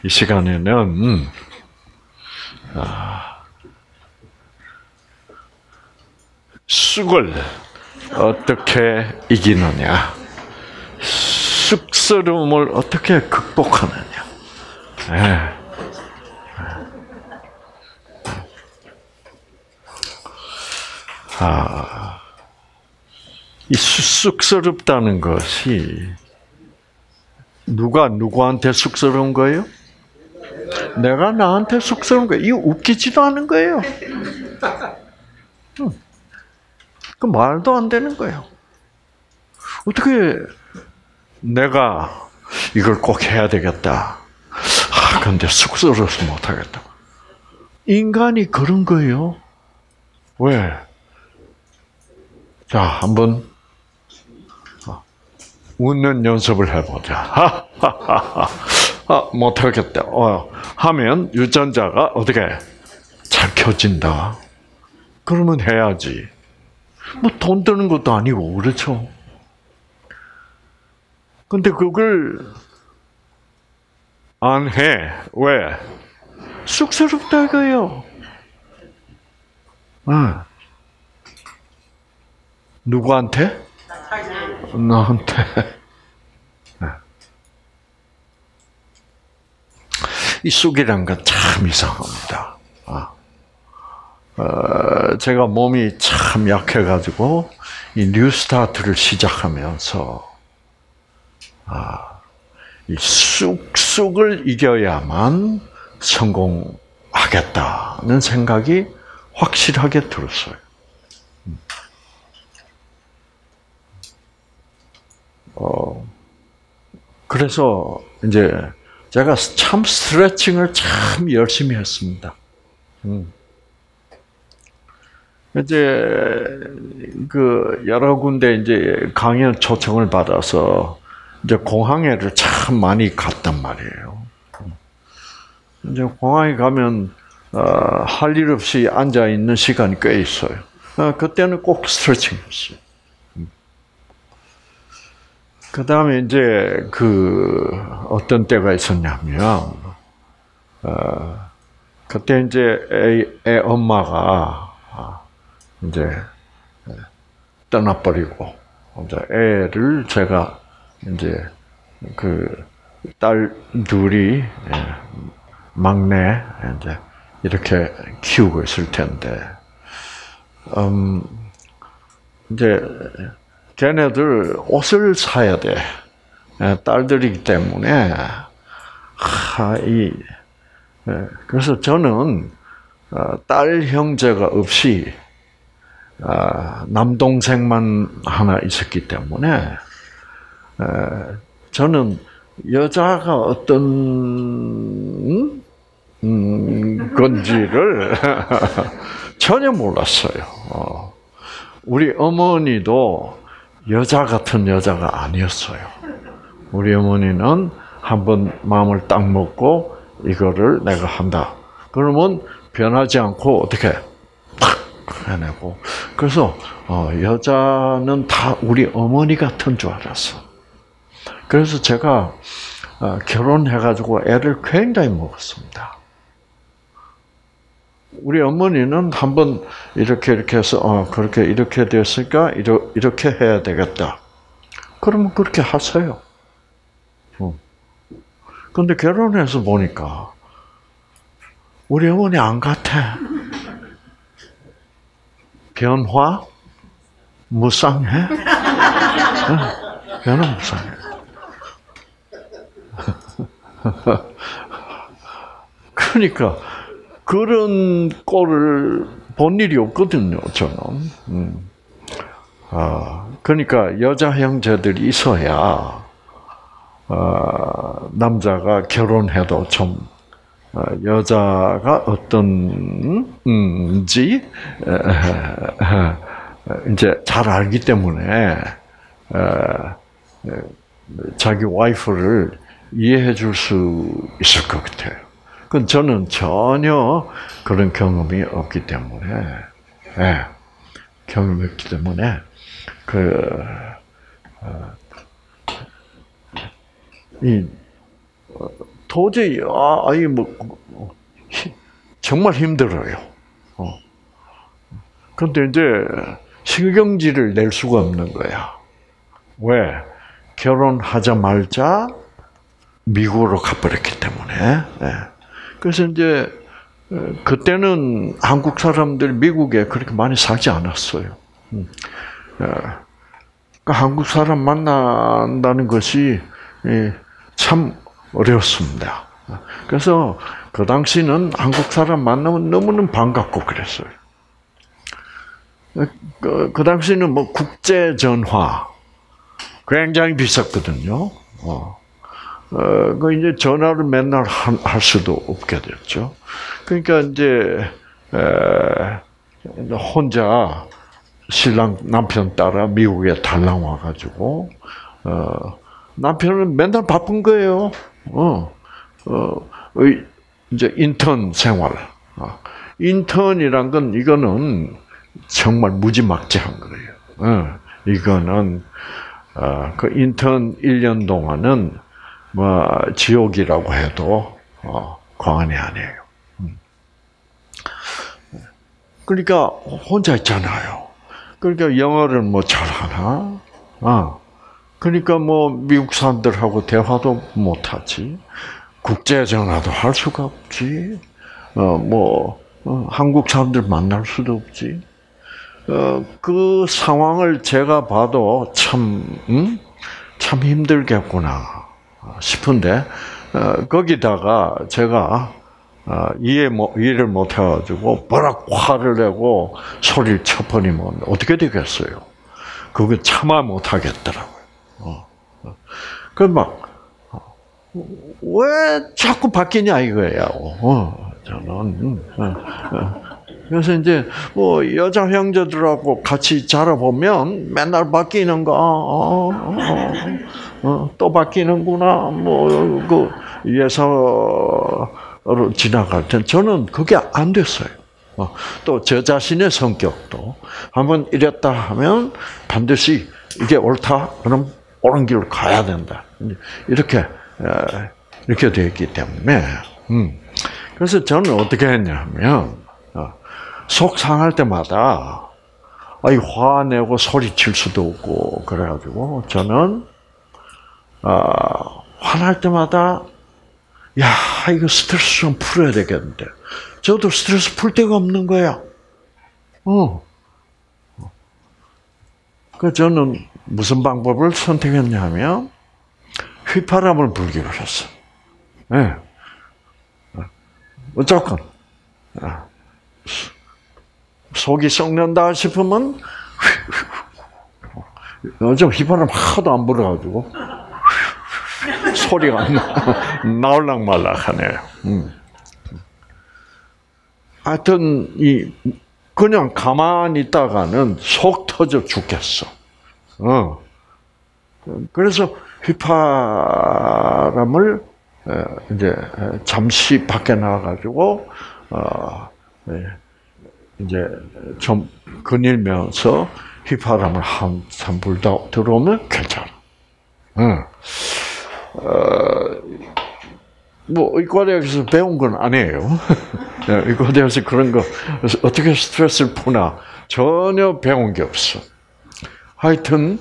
이 시간에는 쑥을 어떻게 이기느냐, 쑥스러움을 어떻게 극복하느냐. 이 쑥스럽다는 것이 누가 누구한테 쑥스러운 거예요? 내가 나한테 쑥스러운 거예요. 이거 웃기지도 않은 거예요. 그 말도 안 되는 거예요. 어떻게 내가 이걸 꼭 해야 되겠다. 근데 쑥스러워서 못 하겠다. 인간이 그런 거예요. 왜? 자, 한번 웃는 연습을 해보자. 못하겠다. 하면 유전자가 어떻게 잘 켜진다. 그러면 해야지. 뭐 돈 드는 것도 아니고 그렇죠. 근데 그걸 안 해. 왜? 쑥스럽다 이거예요. 누구한테? 나한테. 이 쑥이란 건 참 이상합니다. 제가 몸이 참 약해가지고 이 뉴스타트를 시작하면서 이 쑥쑥을 이겨야만 성공하겠다는 생각이 확실하게 들었어요. 그래서 이제 제가 참 스트레칭을 참 열심히 했습니다. 이제 그 여러 군데 이제 강연 초청을 받아서 이제 공항에를 참 많이 갔단 말이에요. 이제 공항에 가면 할 일 없이 앉아 있는 시간이 꽤 있어요. 그때는 꼭 스트레칭했어요. 그 다음에 이제 그 어떤 때가 있었냐면 그때 이제 애 엄마가 이제 떠나버리고 이제 애를 제가 이제 그 딸 둘이 막내 이제 이렇게 키우고 있을 텐데 이제 걔네들 옷을 사야 돼. 딸들이기 때문에 그래서 저는 딸 형제가 없이 남동생만 하나 있었기 때문에 저는 여자가 어떤 건지를 전혀 몰랐어요. 우리 어머니도 여자 같은 여자가 아니었어요. 우리 어머니는 한번 마음을 딱 먹고 이거를 내가 한다. 그러면 변하지 않고 어떻게 탁 해내고. 그래서 여자는 다 우리 어머니 같은 줄 알았어. 그래서 제가 결혼해가지고 애를 굉장히 먹었습니다. 우리 어머니는 한번 이렇게 해서 그렇게 이렇게 됐으니까 이렇게 해야 되겠다. 그러면 그렇게 하세요. 그런데 결혼해서 보니까 우리 어머니 안 같아. 변화 무쌍해. 변화 무쌍해. 그러니까 그런 꼴을 본 일이 없거든요, 저는. 그러니까 여자 형제들이 있어야 남자가 결혼해도 좀 여자가 어떤지 이제 잘 알기 때문에 자기 와이프를 이해해 줄 수 있을 것 같아요. 그건 저는 전혀 그런 경험이 없기 때문에, 경험이 없기 때문에, 도저히 아이 정말 힘들어요. 그런데 이제 신경질을 낼 수가 없는 거야. 왜? 결혼하자 말자 미국으로 가버렸기 때문에. 그래서 이제 그때는 한국 사람들 미국에 그렇게 많이 살지 않았어요. 그러니까 한국 사람 만난다는 것이 참 어려웠습니다. 그래서 그 당시는 한국 사람 만나면 너무너무 반갑고 그랬어요. 그 당시는 뭐 국제 전화 굉장히 비쌌거든요. 그 이제 전화를 맨날 할 수도 없게 됐죠. 그러니까 이제 혼자 신랑 남편 따라 미국에 달랑 와가지고 남편은 맨날 바쁜 거예요. 이제 인턴 생활. 인턴이란 건 이거는 정말 무지막지한 거예요. 이거는 그 인턴 1년 동안은 뭐 지옥이라고 해도 과언이 아니에요. 그러니까 혼자 있잖아요. 그러니까 영어를 뭐 잘하나? 그러니까 뭐 미국 사람들하고 대화도 못하지. 국제 전화도 할 수가 없지. 한국 사람들 만날 수도 없지. 그 상황을 제가 봐도 참 힘들겠구나 싶은데, 거기다가 제가 이해를 못 해가지고 버럭 화를 내고 소리를 쳐버리면 어떻게 되겠어요? 그거 참아 못 하겠더라고요. 왜 자꾸 바뀌냐 이거예요. 저는. 그래서 이제 여자 형제들하고 같이 자라보면 맨날 바뀌는 거, 또 바뀌는구나. 그 예서로 지나갈 땐 저는 그게 안 됐어요. 또 저 자신의 성격도 한번 이랬다 하면 반드시 이게 옳다. 그럼 옳은 길로 가야 된다. 이렇게 되었기 때문에. 그래서 저는 어떻게 했냐면, 속 상할 때마다, 화내고 소리칠 수도 없고, 그래가지고, 저는, 화날 때마다, 이거 스트레스 좀 풀어야 되겠는데. 저도 스트레스 풀 데가 없는 거야. 그래서 저는 무슨 방법을 선택했냐면, 휘파람을 불기로 했어. 네. 무조건. 속이 썩는다 싶으면 요즘 휘파람 하도 안 불어가지고 소리가 나올락 말락 하네요. 하여튼 그냥 가만히 있다가는 속 터져 죽겠어. 그래서 휘파람을 이제 잠시 밖에 나가가지고 이제 좀 거닐면서 휘파람을 한참 불다 들어오면 괜찮아. 의과대학에서 배운 건 아니에요. 의과대학에서 그런 거 어떻게 스트레스를 푸나 전혀 배운 게 없어. 하여튼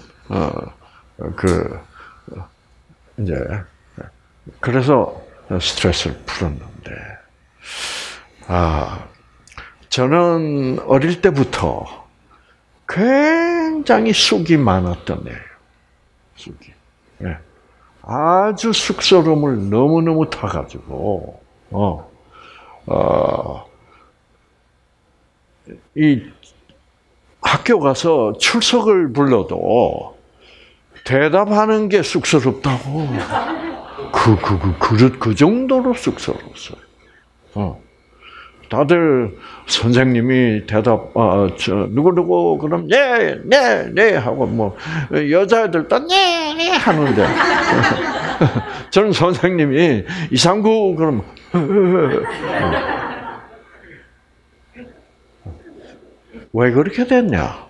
이제 그래서 스트레스를 풀었는데, 저는 어릴 때부터 굉장히 쑥이 많았던 애예요. 쑥이. 네. 아주 쑥스러움을 너무너무 타가지고, 이 학교 가서 출석을 불러도 대답하는 게 쑥스럽다고. 그 정도로 쑥스러웠어요. 다들 선생님이 대답, 누구누구, 그럼, 네, 하고, 여자애들 네, 하는데, 저는 선생님이, 이상구, 그럼, 왜 그렇게 됐냐?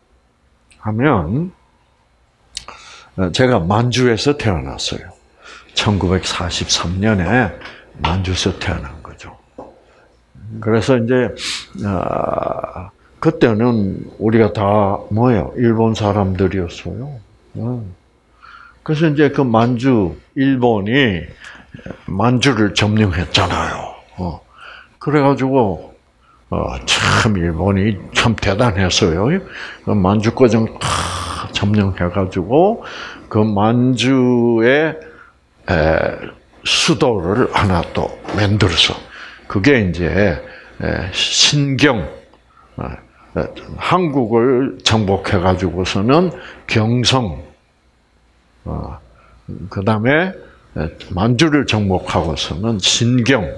하면, 제가 만주에서 태어났어요. 1943년에 만주에서 태어난 거죠. 그래서 이제 그때는 우리가 다 뭐예요? 일본 사람들이었어요. 그래서 이제 그 만주 일본이 만주를 점령했잖아요. 그래가지고 참 일본이 참 대단했어요. 그 만주권을 점령해가지고 그 만주의 수도를 하나 또 만들어서 그게 이제 신경 한국을 정복해가지고서는 경성 그 다음에 만주를 정복하고서는 신경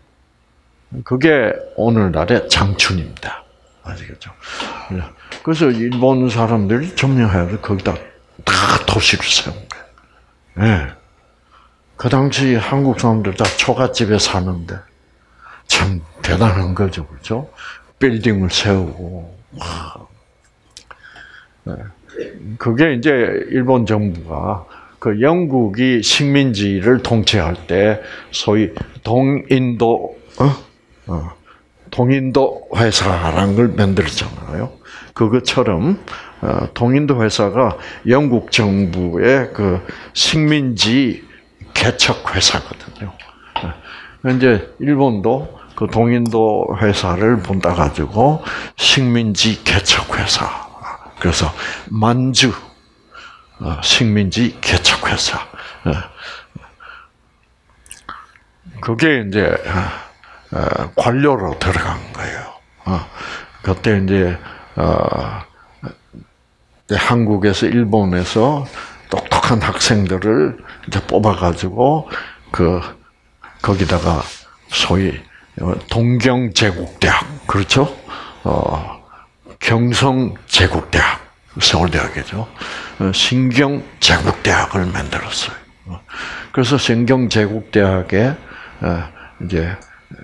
그게 오늘날의 장춘입니다. 아시겠죠? 그래서 일본 사람들이 점령해서 거기다 다 도시를 세운 거예요. 네. 그 당시 한국 사람들 다 초가집에 사는데 참 대단한 거죠, 그렇죠? 빌딩을 세우고. 네. 그게 이제 일본 정부가 그 영국이 식민지를 통치할 때 소위 동인도 회사라는 걸 만들었잖아요. 그것처럼 동인도 회사가 영국 정부의 그 식민지 개척 회사거든요. 이제 일본도 그 동인도 회사를 본따 가지고 식민지 개척 회사. 그래서 만주 식민지 개척 회사. 그게 이제 관료로 들어간 거예요. 그때 이제 한국에서 똑똑한 학생들을 이제 뽑아가지고 거기다가 소위 동경제국대학 그렇죠? 경성제국대학 서울대학이죠. 신경제국대학을 만들었어요. 그래서 신경제국대학에 이제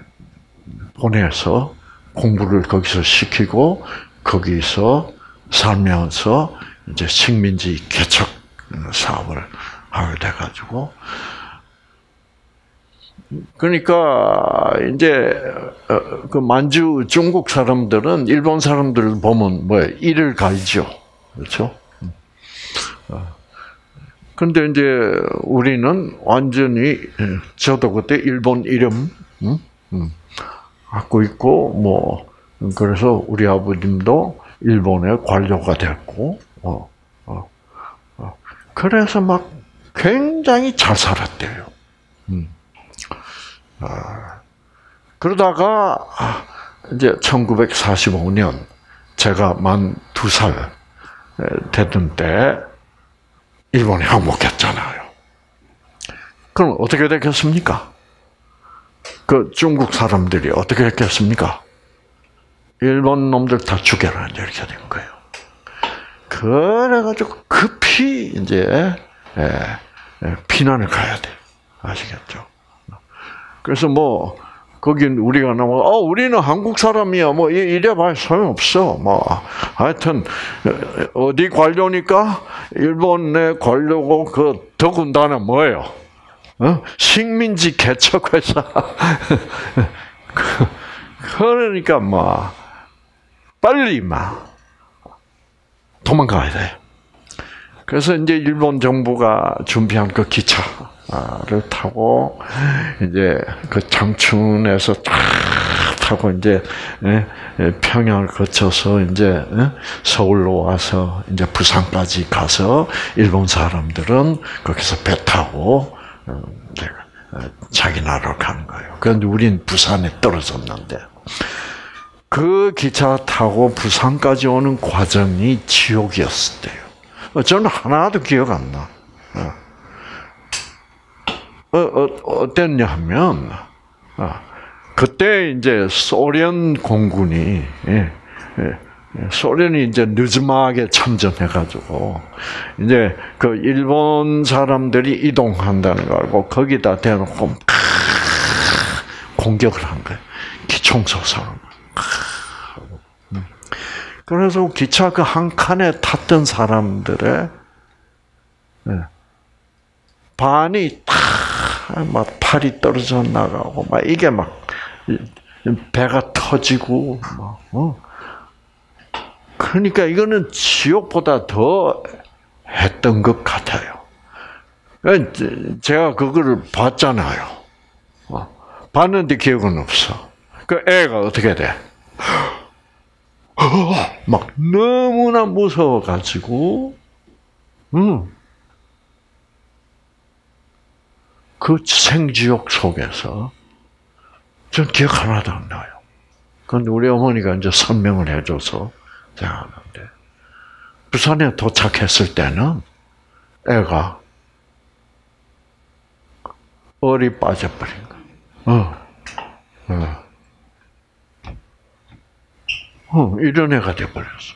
보내서 공부를 거기서 시키고 거기서 살면서 이제 식민지 개척 사업을 하게 돼가지고 그러니까 이제 그 만주 중국 사람들은 일본 사람들을 보면 뭐 이를 갈죠, 그렇죠? 근데 이제 우리는 완전히 저도 그때 일본 이름 갖고 있고 뭐 그래서 우리 아버님도 일본의 관료가 됐고 그래서 막 굉장히 잘 살았대요. 그러다가 이제 1945년 제가 만 2살 되던 때 일본이 항복했잖아요. 그럼 어떻게 됐겠습니까? 그 중국 사람들이 어떻게 했겠습니까? 일본 놈들 다 죽여라 이렇게 된 거예요. 그래가지고 급히 이제 피난을 가야 돼. 아시겠죠? 그래서 뭐 거긴 우리가 나와 우리는 한국 사람이야 뭐 이래봐야 소용없어. 뭐 하여튼 어디 관료니까 일본의 관료고 그 더군다나 뭐예요? 식민지 개척 회사. 그러니까 뭐 빨리 막 도망가야 돼. 그래서 이제 일본 정부가 준비한 그 기차를 타고 이제 그 장춘에서 딱 타고 이제 평양을 거쳐서 이제 서울로 와서 이제 부산까지 가서 일본 사람들은 거기서 배 타고 자기 나라로 가는 거예요. 그런데 우린 부산에 떨어졌는데 그 기차 타고 부산까지 오는 과정이 지옥이었을 때요. 저는 하나도 기억 안 나. 어땠냐 하면, 그때 이제 소련 공군이, 소련이 이제 늦음하게 참전해가지고, 이제 그 일본 사람들이 이동한다는 걸 알고 거기다 대놓고 공격을 한 거예요. 기총소사로. 그래서 기차 그 한 칸에 탔던 사람들의 반이 다 막 팔이 떨어져 나가고 막 이게 막 배가 터지고 막. 그러니까 이거는 지옥보다 더 했던 것 같아요. 제가 그거를 봤잖아요. 봤는데 기억은 없어. 그 애가 어떻게 돼? 막 너무나 무서워가지고, 그 생지옥 속에서 전 기억 하나도 안 나요. 그런데 우리 어머니가 이제 설명을 해줘서 제가 하는데, 부산에 도착했을 때는 애가 얼이 빠져버린 거야. 이런 애가 돼버렸어.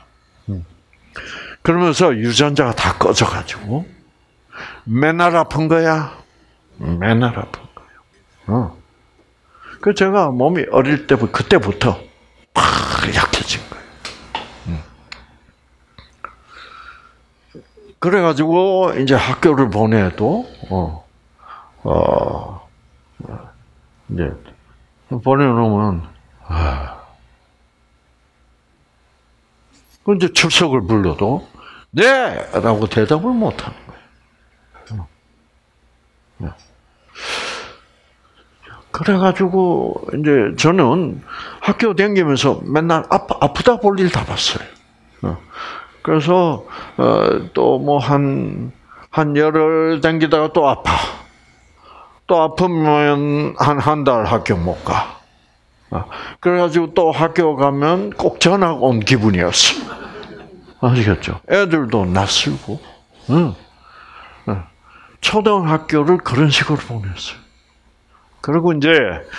그러면서 유전자가 다 꺼져가지고 맨날 아픈 거야. 맨날 아픈 거야. 그 제가 몸이 어릴 때부터 그때부터 팍 약해진 거예요. 그래가지고 이제 학교를 보내도 이제 보내놓으면 그 이제 출석을 불러도 네라고 대답을 못하는 거예요. 그래가지고 이제 저는 학교 다니면서 맨날 아프다 볼 일 다 봤어요. 그래서 또 뭐 한 열흘 다니다가 또 아파. 또 아프면 한 달 학교 못 가. 그래가지고 또 학교 가면 꼭 전학 온 기분이었어. 아시겠죠? 애들도 낯설고. 초등학교를 그런 식으로 보냈어요. 그리고 이제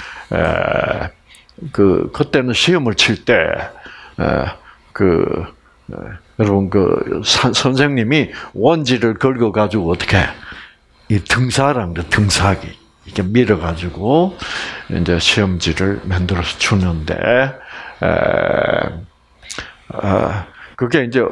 그때는 시험을 칠 때 여러분 선생님이 원지를 긁어 가지고 어떻게 이 등사기 이렇게 밀어 가지고 이제 시험지를 만들어서 주는데 그게 이제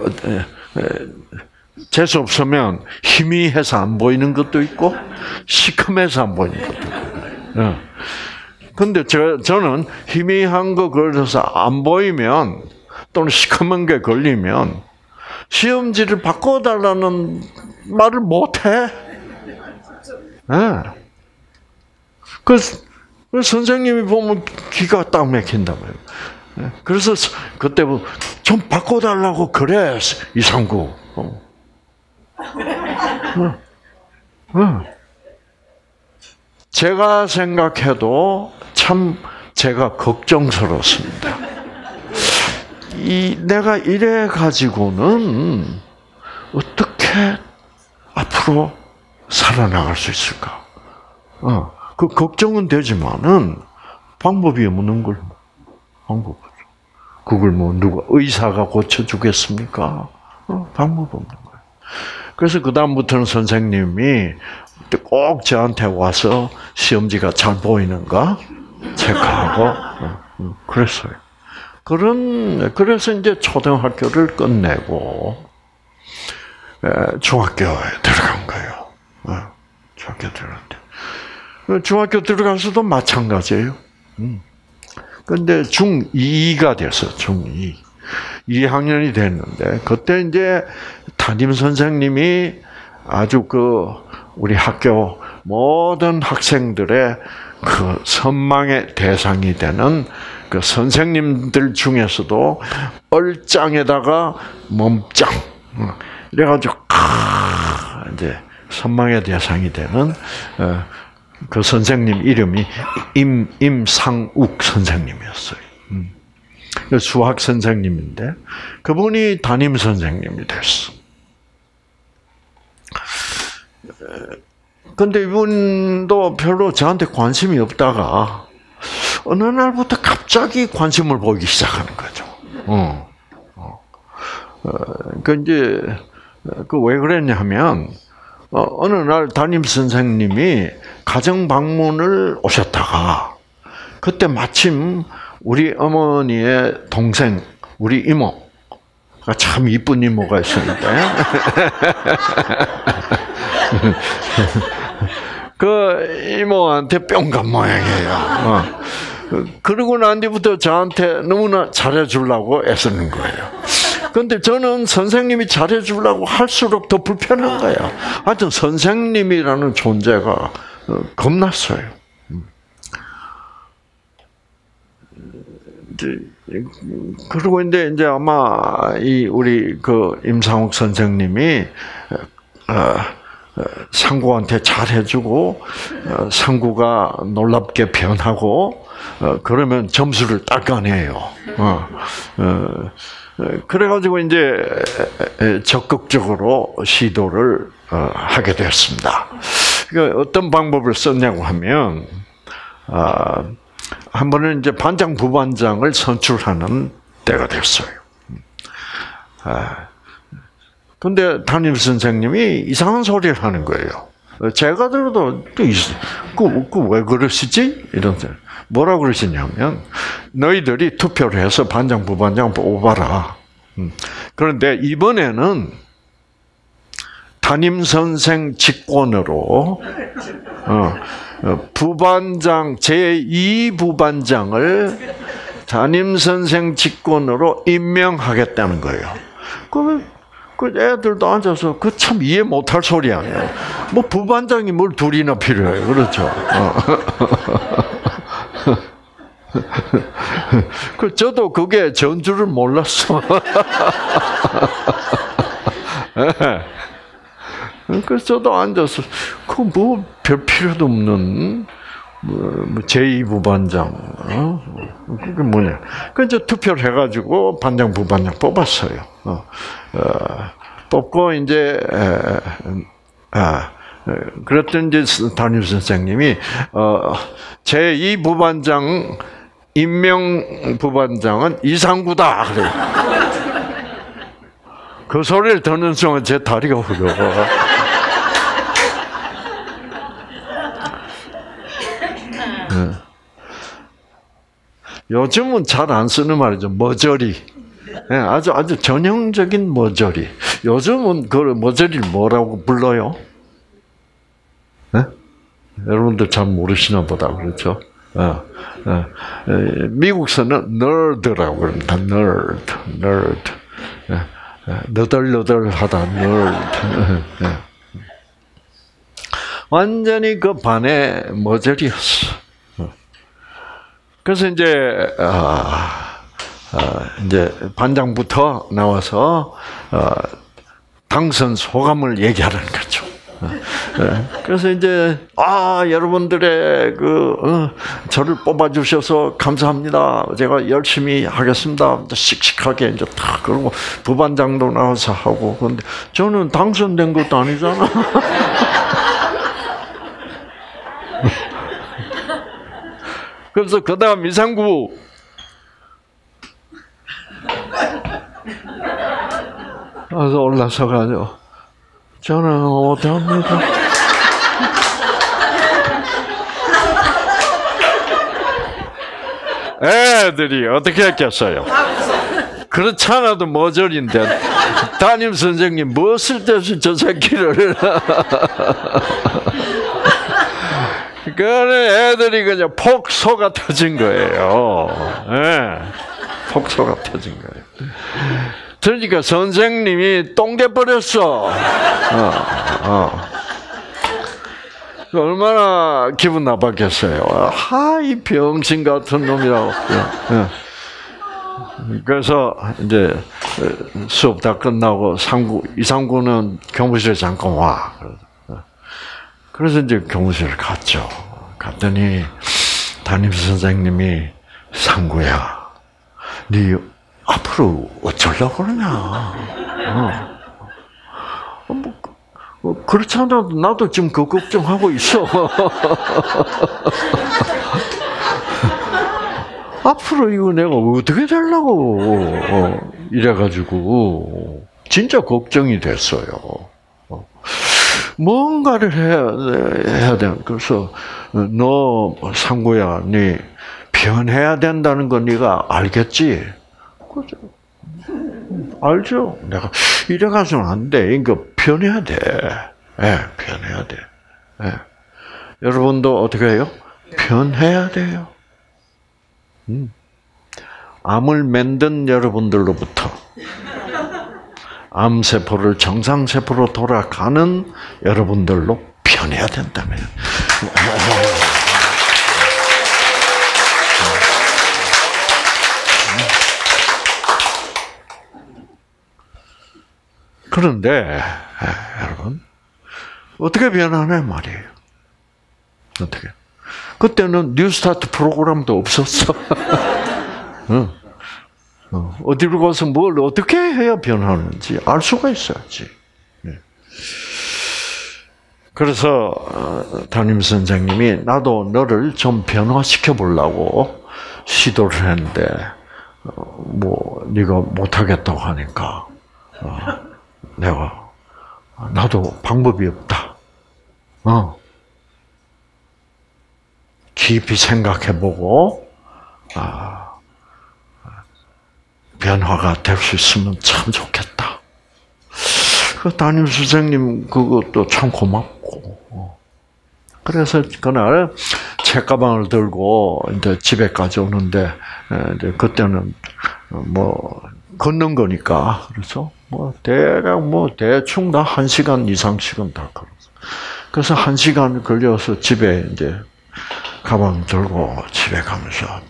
재수 없으면 희미해서 안 보이는 것도 있고 시커매서 안 보이는 것도 있고. 근데 저는 희미한 거 걸려서 안 보이면 또는 시커먼 게 걸리면 시험지를 바꿔달라는 말을 못해. 그 선생님이 보면 기가 딱 막힌다고요. 그래서 그때부터 좀 바꿔달라고 그래 이상구. 제가 생각해도 참 제가 걱정스럽습니다. 내가 이래 가지고는 어떻게 앞으로 살아나갈 수 있을까? 그 걱정은 되지만은 방법이 없는 걸 방법 없죠. 그걸 뭐 누가 의사가 고쳐주겠습니까? 방법 없는 거예요. 그래서 그 다음부터는 선생님이 꼭 저한테 와서 시험지가 잘 보이는가 체크하고 그랬어요. 그래서 이제 초등학교를 끝내고 중학교에 들어간 거예요. 중학교 들어갔는데 중학교 들어가서도 마찬가지예요. 근데 중2가 됐어. 중2. 2학년이 됐는데 그때 이제 담임 선생님이 아주 우리 학교 모든 학생들의 그 선망의 대상이 되는 그 선생님들 중에서도 얼짱에다가 몸짱 이래가지고 이제 선망의 대상이 되는 그 선생님 이름이 임상욱 선생님이었어요. 수학 선생님인데 그분이 담임 선생님이 됐어. 근데 이분도 별로 저한테 관심이 없다가 어느 날부터 갑자기 관심을 보이기 시작하는 거죠. 이제 왜 그랬냐면 어느 날 담임 선생님이 가정 방문을 오셨다가 그때 마침 우리 어머니의 동생 우리 이모가 참 이쁜 이모가 있었는데 그 이모한테 뿅 간 모양이에요. 그러고 난 뒤부터 저한테 너무나 잘해주려고 애쓰는 거예요. 근데 저는 선생님이 잘해주려고 할수록 더 불편한 거예요. 하여튼 선생님이라는 존재가 겁났어요. 그리고 이제 아마 우리 임상욱 선생님이 상구한테 잘해주고 상구가 놀랍게 변하고 그러면 점수를 닦아내요. 그래가지고 이제 적극적으로 시도를 하게 되었습니다. 그러니까 어떤 방법을 썼냐고 하면 한 번은 이제 반장 부반장을 선출하는 때가 됐어요. 근데 담임 선생님이 이상한 소리를 하는 거예요. 제가 들어도 왜 그러시지? 이런 뭐라고 그러시냐면 너희들이 투표를 해서 반장 부반장 뽑아라. 그런데 이번에는 담임 선생 직권으로 부반장 제2부반장을 담임 선생 직권으로 임명하겠다는 거예요. 그 애들도 앉아서 그 참 이해 못할 소리 아니에요. 뭐 부반장이 뭘 둘이나 필요해요, 그렇죠? 저도 그게 전주를 몰랐어. 그래서 저도 앉아서 그 뭐 별 필요도 없는 제2부반장 그게 뭐냐? 그 이제 투표를 해가지고 반장 부반장 뽑았어요. 뽑고 이제 그랬더니 이제 담임 선생님이 제2부반장 임명 부반장은 이상구다 그래. 그 소리를 듣는 순간 제 다리가 후려가. 요즘은 잘 안 쓰는 말이죠. 머저리. 아주 전형적인 머저리. 요즘은 그 머저리를 뭐라고 불러요? 네? 여러분들 잘 모르시나 보다. 그렇죠? 미국서는 nerd라고 그럽니다. nerd. 너덜너덜하다, nerd. 완전히 그 반의 머저리였어. 그래서 이제 반장부터 나와서 당선 소감을 얘기하라는 거죠. 그래서 이제 여러분들의 저를 뽑아주셔서 감사합니다. 제가 열심히 하겠습니다. 씩씩하게 이제 다 그러고 부반장도 나와서 하고. 그런데 저는 당선된 것도 아니잖아. 그래서 그다음 이상구 그래서 올라서 가지고 저는 어떡합니까? 애들이 어떻게 했겠어요? 그렇지 않아도 머저리인데 담임 선생님 뭐 쓸데없이 저 새끼를 그래 애들이 그냥 폭소가 터진 거예요. 폭소가 터진 거예요. 그러니까 선생님이 똥개 버렸어. 얼마나 기분 나빴겠어요. 이 병신 같은 놈이라고. 그래서 이제 수업 다 끝나고 이상구는 교무실에 잠깐 와. 그래서 이제 교무실을 갔죠. 갔더니 담임 선생님이 상구야, 네 앞으로 어쩌려고 그러냐. 그렇지 않아도 나도 지금 그 걱정하고 있어. 앞으로 이거 내가 어떻게 되려고 이래가지고 진짜 걱정이 됐어요. 뭔가를 해야 돼. 그래서 너 상구야, 네 변해야 된다는 건 네가 알겠지? 그죠? 알죠? 내가 이래가서는 안 돼. 이거 변해야 돼. 변해야 돼. 여러분도 어떻게 해요? 변해야 돼요. 암을 만든 여러분들로부터 암세포를 정상세포로 돌아가는 여러분들로 변해야 된다면. 그런데 여러분 어떻게 변하냐 말이에요. 어떻게? 그때는 뉴스타트 프로그램도 없었어. 어디로 가서 뭘 어떻게 해야 변하는지 알 수가 있어야지. 그래서 담임 선생님이 나도 너를 좀 변화시켜 보려고 시도를 했는데 뭐 네가 못하겠다고 하니까 내가 나도 방법이 없다. 깊이 생각해보고 변화가 될 수 있으면 참 좋겠다. 그 담임 선생님 그것도 참 고맙고. 그래서 그날 책가방을 들고 이제 집에까지 오는데 이제 그때는 뭐 걷는 거니까 그래서 뭐 대략 뭐 대충 다 1시간 이상씩은 다 걸었어. 그래서 1시간 걸려서 집에 이제 가방 들고 집에 가면서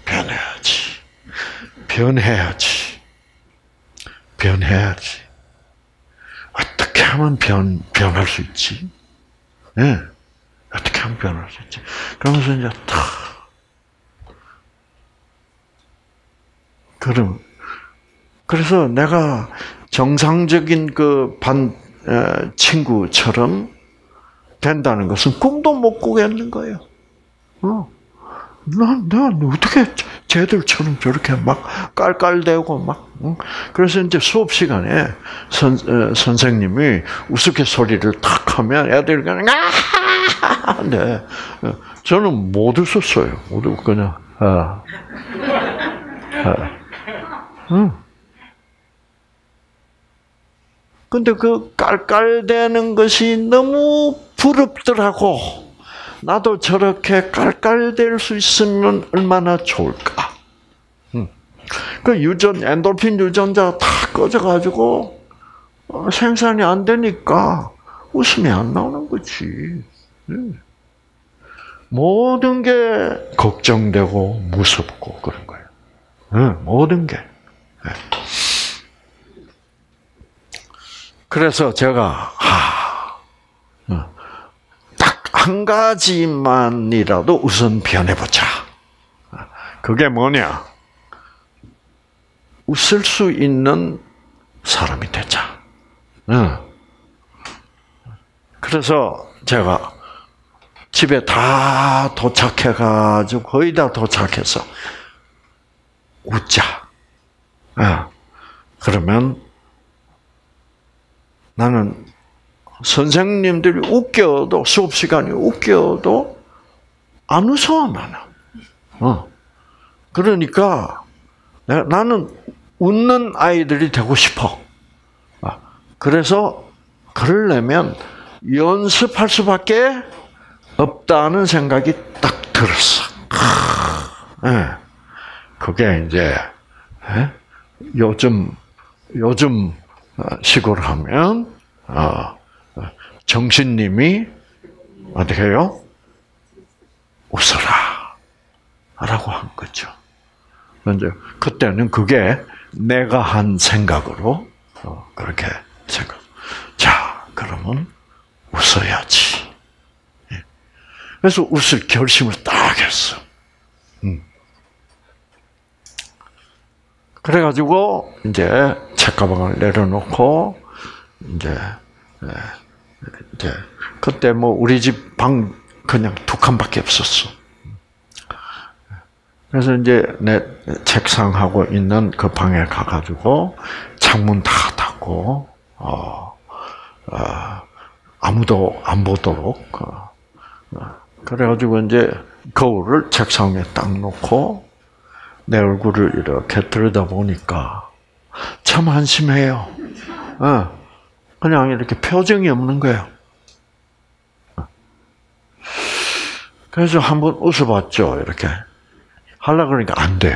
변해야지. 어떻게 하면 변할 수 있지? 네. 어떻게 하면 변할 수 있지? 그러면서 이제 그래서 내가 정상적인 그 친구처럼 된다는 것은 꿈도 못 꾸겠는 거예요. 난 어떻게 쟤들처럼 저렇게 막 깔깔대고 막. 그래서 이제 수업 시간에 선생님이 우스갯소리를 탁 하면 애들이 그냥 네. 저는 못 웃었어요. 모두 그냥 근데 그 깔깔대는 것이 너무 부럽더라고. 나도 저렇게 깔깔댈 수 있으면 얼마나 좋을까. 그 엔돌핀 유전자가 다 꺼져가지고 생산이 안 되니까 웃음이 안 나오는 거지. 모든 게 걱정되고 무섭고 그런 거예요. 모든 게. 그래서 제가 딱 한 가지만이라도 우선 변해보자. 그게 뭐냐? 웃을 수 있는 사람이 되자. 그래서 제가 집에 다 도착해가지고 거의 다 도착해서 웃자. 그러면 나는 선생님들이 웃겨도 수업 시간이 웃겨도 안 웃어 나는. 그러니까 나는 웃는 아이들이 되고 싶어. 그래서 그러려면 연습할 수밖에 없다는 생각이 딱 들었어. 그게 이제 요즘 식으로 하면 정신님이 어떻게 해요? 웃어라 라고 한 거죠. 이제 그때는 그게 내가 한 생각으로 그렇게 생각. 자, 그러면 웃어야지. 그래서 웃을 결심을 딱 했어. 그래가지고 이제 책가방을 내려놓고 이제 그때 뭐 우리 집 방 그냥 2칸밖에 없었어. 그래서 이제 내 책상하고 있는 그 방에 가가지고 창문 다 닫고 아무도 안 보도록 그래가지고 이제 거울을 책상 위에 딱 놓고 내 얼굴을 이렇게 들여다보니까 참 한심해요. 그냥 이렇게 표정이 없는 거예요. 그래서 한번 웃어봤죠. 이렇게 하려고 그러니까 안 돼요.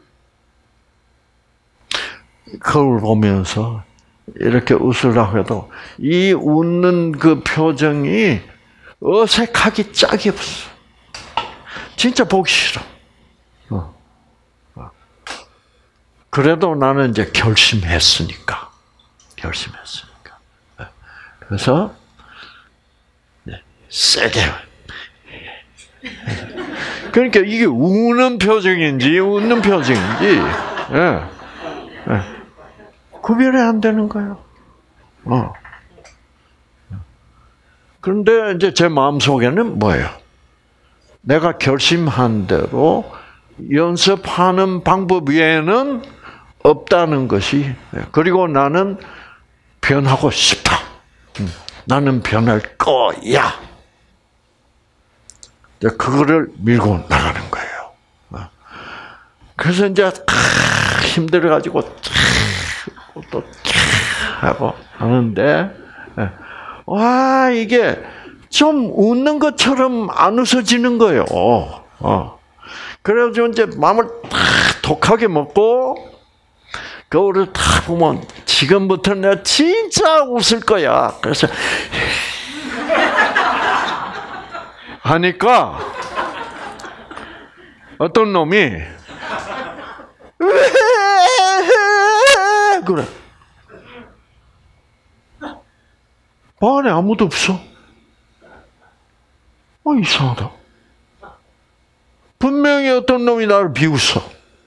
거울 보면서 이렇게 웃으려고 해도 이 웃는 그 표정이 어색하기 짝이 없어. 진짜 보기 싫어. 그래도 나는 이제 결심했으니까. 그래서 세게. 그러니까 이게 우는 표정인지 웃는 표정인지 구별이 안 되는 거예요. 그런데 이제 제 마음속에는 뭐예요? 내가 결심한 대로 연습하는 방법 외에는 없다는 것이, 그리고 나는 변하고 싶다. 나는 변할 거야. 그거를 밀고 나가는 거예요. 그래서 이제 힘들어가지고 또 하고 하는데, 와, 이게 좀 웃는 것처럼 안 웃어지는 거예요. 그래가지고 이제 마음을 탁 독하게 먹고, 거울을 탁 보면, 지금부터 내가 진짜 웃을 거야. 그래서, 하니까, 어떤 놈이, 그래. 방 안에 아무도 없어. 이상하다. 분명히 어떤 놈이 나를 비웃어.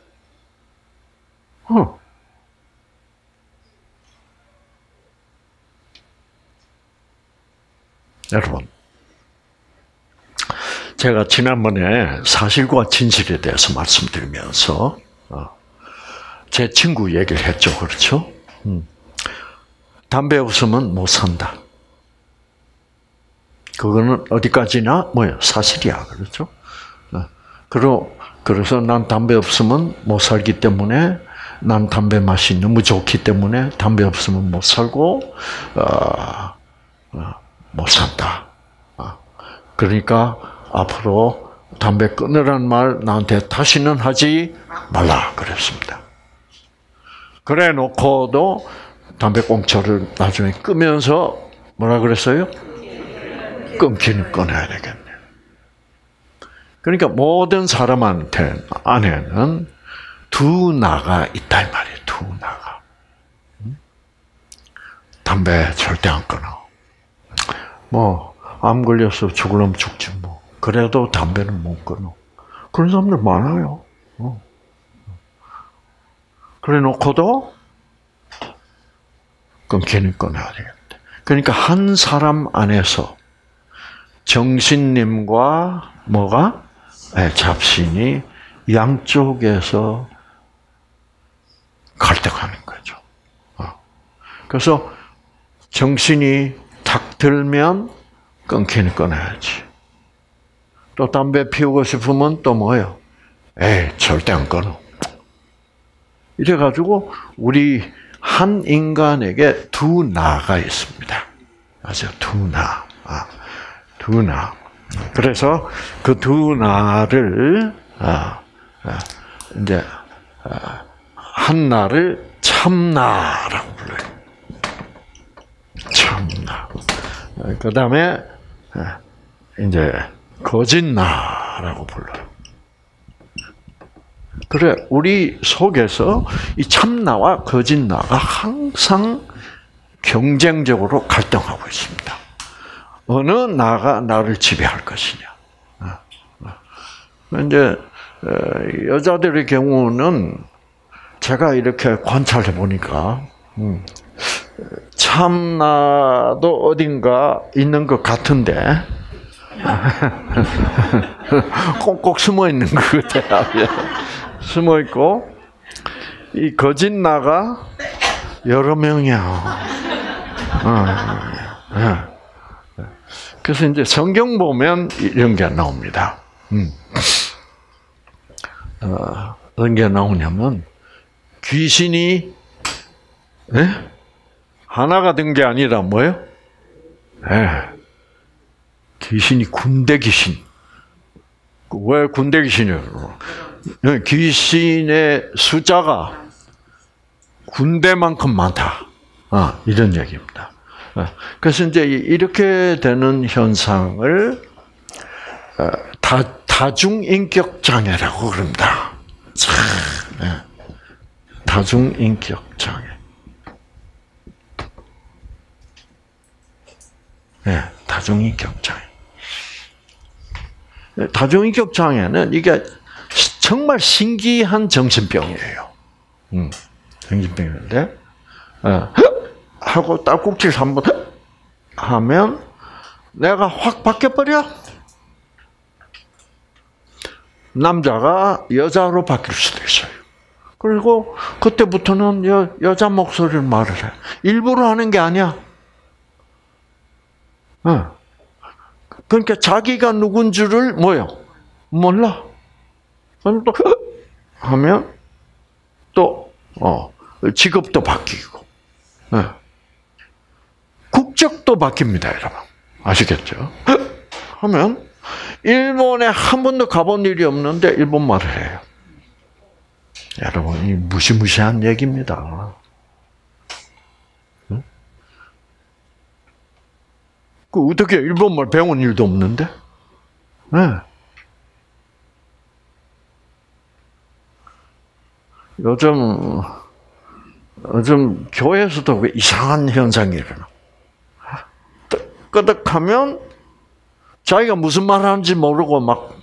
여러분, 제가 지난번에 사실과 진실에 대해서 말씀드리면서 제 친구 얘기를 했죠. 그렇죠? 담배 없으면 못 산다. 그거는 어디까지나 뭐예요? 사실이야. 그렇죠? 그래서 난 담배 없으면 못 살기 때문에, 난 담배 맛이 너무 좋기 때문에 담배 없으면 못 살고 못 산다. 그러니까 앞으로 담배 끊으라는 말 나한테 다시는 하지 말라 그랬습니다. 그래 놓고도 담배꽁초를 나중에 끄면서 뭐라 그랬어요? 끊기는 끊어야 되겠네. 그러니까 모든 사람 안에는 두 나가 있다 이 말이에요. 두 나가. 담배 절대 안 끊어. 암 걸려서 죽으려면 죽지 뭐. 그래도 담배는 못 끊어. 그런 사람들 많아요. 그래 놓고도 끊기는 끊어야 되겠다. 그러니까 한 사람 안에서 정신님과 뭐가? 잡신이 양쪽에서 갈등하는 거죠. 그래서 정신이 탁 들면 끊기는 끊어야지. 또 담배 피우고 싶으면 또 뭐예요? 절대 안 끊어. 이래가지고 우리 한 인간에게 두 나가 있습니다. 맞아요. 두 나. 두 나. 그래서 그 두 나를 이제 한 나를 참나라고 불러요. 참나. 그 다음에 이제 거짓나라고 불러요. 그래, 우리 속에서 이 참나와 거짓나가 항상 경쟁적으로 갈등하고 있습니다. 어느 나가 나를 지배할 것이냐. 이제 여자들의 경우는 제가 이렇게 관찰해 보니까 참나도 어딘가 있는 것 같은데 꼭꼭 숨어 있는 것 같아요. 숨어 있고 이 거짓 나가 여러 명이야. 그래서 이제 성경 보면 이런 게 나옵니다. 어떤 게 나오냐면 귀신이 하나가 된 게 아니라 뭐예요? 귀신이 군대 귀신. 왜 군대 귀신이에요? 귀신의 숫자가 군대만큼 많다. 이런 얘기입니다. 그래서 이제 이렇게 되는 현상을 다중인격 장애라고 그럽니다. 다중인격 장애. 다중인격 장애. 다중인격 장애는 이게 정말 신기한 정신병이에요. 정신병인데, 하고 딸꾹질 한번 하면 내가 확 바뀌어버려. 남자가 여자로 바뀔 수도 있어요. 그리고 그때부터는 여자 목소리를 말을 해. 일부러 하는 게 아니야. 그러니까 자기가 누군 줄을 몰라. 그럼 또 하면 또 직업도 바뀌고, 국적도 바뀝니다, 여러분. 아시겠죠? 하면 일본에 한 번도 가본 일이 없는데 일본 말을 해요. 여러분, 이 무시무시한 얘기입니다. 그 어떻게 일본말 배운 일도 없는데? 요즘 교회에서도 왜 이상한 현상이 일어나. 끄덕하면 자기가 무슨 말 하는지 모르고 막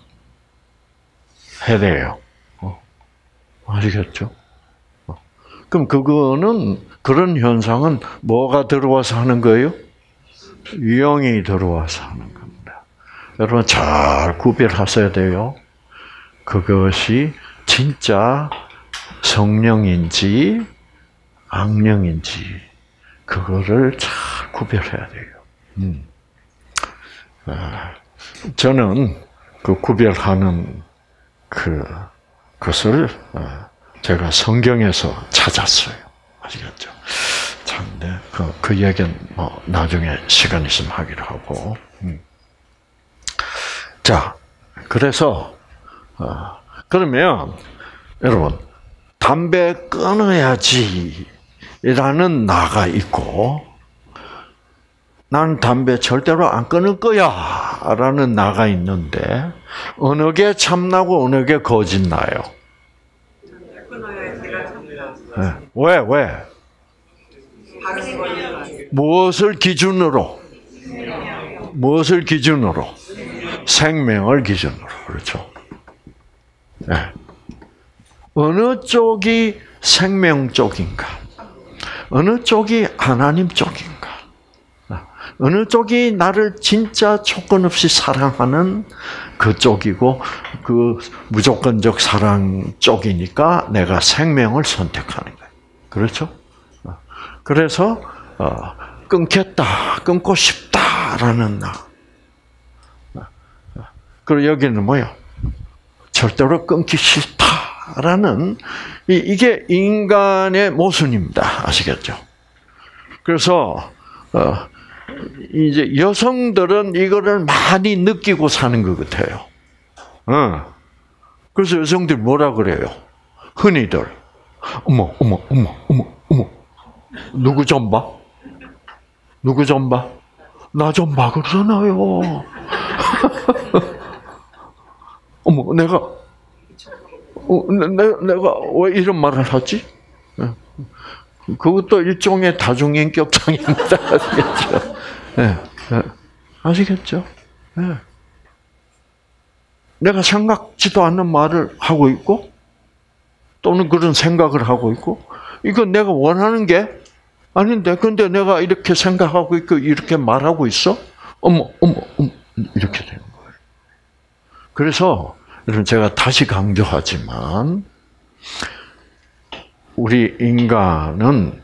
해대요. 아시겠죠? 그럼 그런 현상은 뭐가 들어와서 하는 거예요? 영이 들어와서 하는 겁니다. 여러분 잘 구별하셔야 돼요. 그것이 진짜 성령인지 악령인지 그거를 잘 구별해야 돼요. 저는 그 구별하는 그것을 제가 성경에서 찾았어요. 아시겠죠? 참, 네. 그 얘기는 나중에 시간 있으면 하기로 하고. 자, 그래서 그러면 여러분 담배 끊어야지라는 나가 있고, 난 담배 절대로 안 끊을 거야라는 나가 있는데 어느 게 참나고 어느 게 거짓나요? 네. 왜? 무엇을 기준으로? 생명을 기준으로. 그렇죠. 네. 어느 쪽이 생명 쪽인가? 어느 쪽이 하나님 쪽인가? 어느 쪽이 나를 진짜 조건 없이 사랑하는 그쪽이고 그 무조건적 사랑 쪽이니까 내가 생명을 선택하는 거예요. 그렇죠? 그래서 끊고 싶다라는 나. 그리고 여기는 뭐요? 절대로 끊기 싫다라는 이게 인간의 모순입니다. 아시겠죠? 그래서 이제 여성들은 이거를 많이 느끼고 사는 것 같아요. 그래서 여성들이 뭐라 그래요? 흔히들 어머 누구 좀 봐? 나 좀 봐 그러잖아요. 어머 내가 왜 이런 말을 하지? 그것도 일종의 다중인격 장애입니다. 아시겠죠? 아시겠죠? 내가 생각지도 않는 말을 하고 있고, 또는 그런 생각을 하고 있고, 이건 내가 원하는 게 아닌데, 근데 내가 이렇게 생각하고 있고, 이렇게 말하고 있어? 어머, 이렇게 되는 거예요. 그래서, 여러분, 제가 다시 강조하지만, 우리 인간은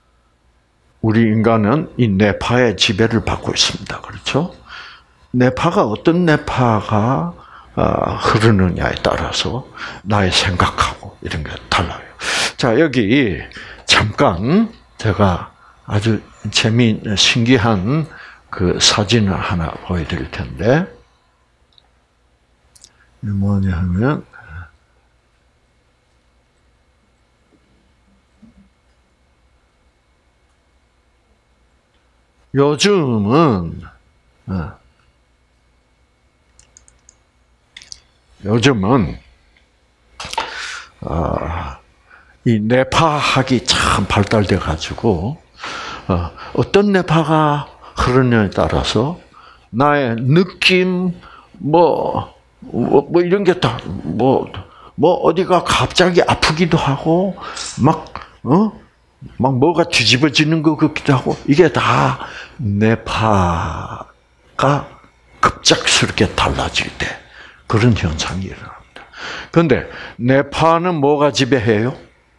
이 뇌파의 지배를 받고 있습니다. 그렇죠? 뇌파가 어떤 뇌파가 흐르느냐에 따라서 나의 생각하고 이런 게 달라요. 자, 여기 잠깐 제가 아주 신기한 그 사진을 하나 보여드릴 텐데, 뭐냐 하면 요즘은 이 뇌파학이 참 발달돼 가지고 어떤 뇌파가 흐르냐에 따라서 나의 느낌 뭐 이런 게 다 뭐 어디가 갑자기 아프기도 하고 막 뭐가 뒤집어지는 것 같기도 하고 이게 다 뇌파가 급작스럽게 달라질 때 그런 현상이 일어납니다. 그런데 뇌파는 뭐가 지배해요?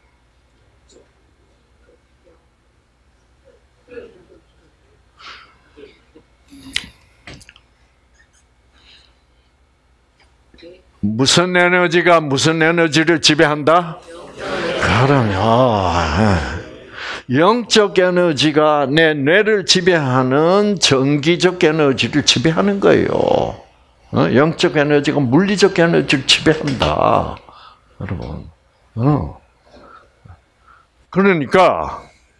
무슨 에너지가 무슨 에너지를 지배한다? 그러면 영적 에너지가 내 뇌를 지배하는 전기적 에너지를 지배하는 거예요. 영적 에너지가 물리적 에너지를 지배한다. 여러분. 그러니까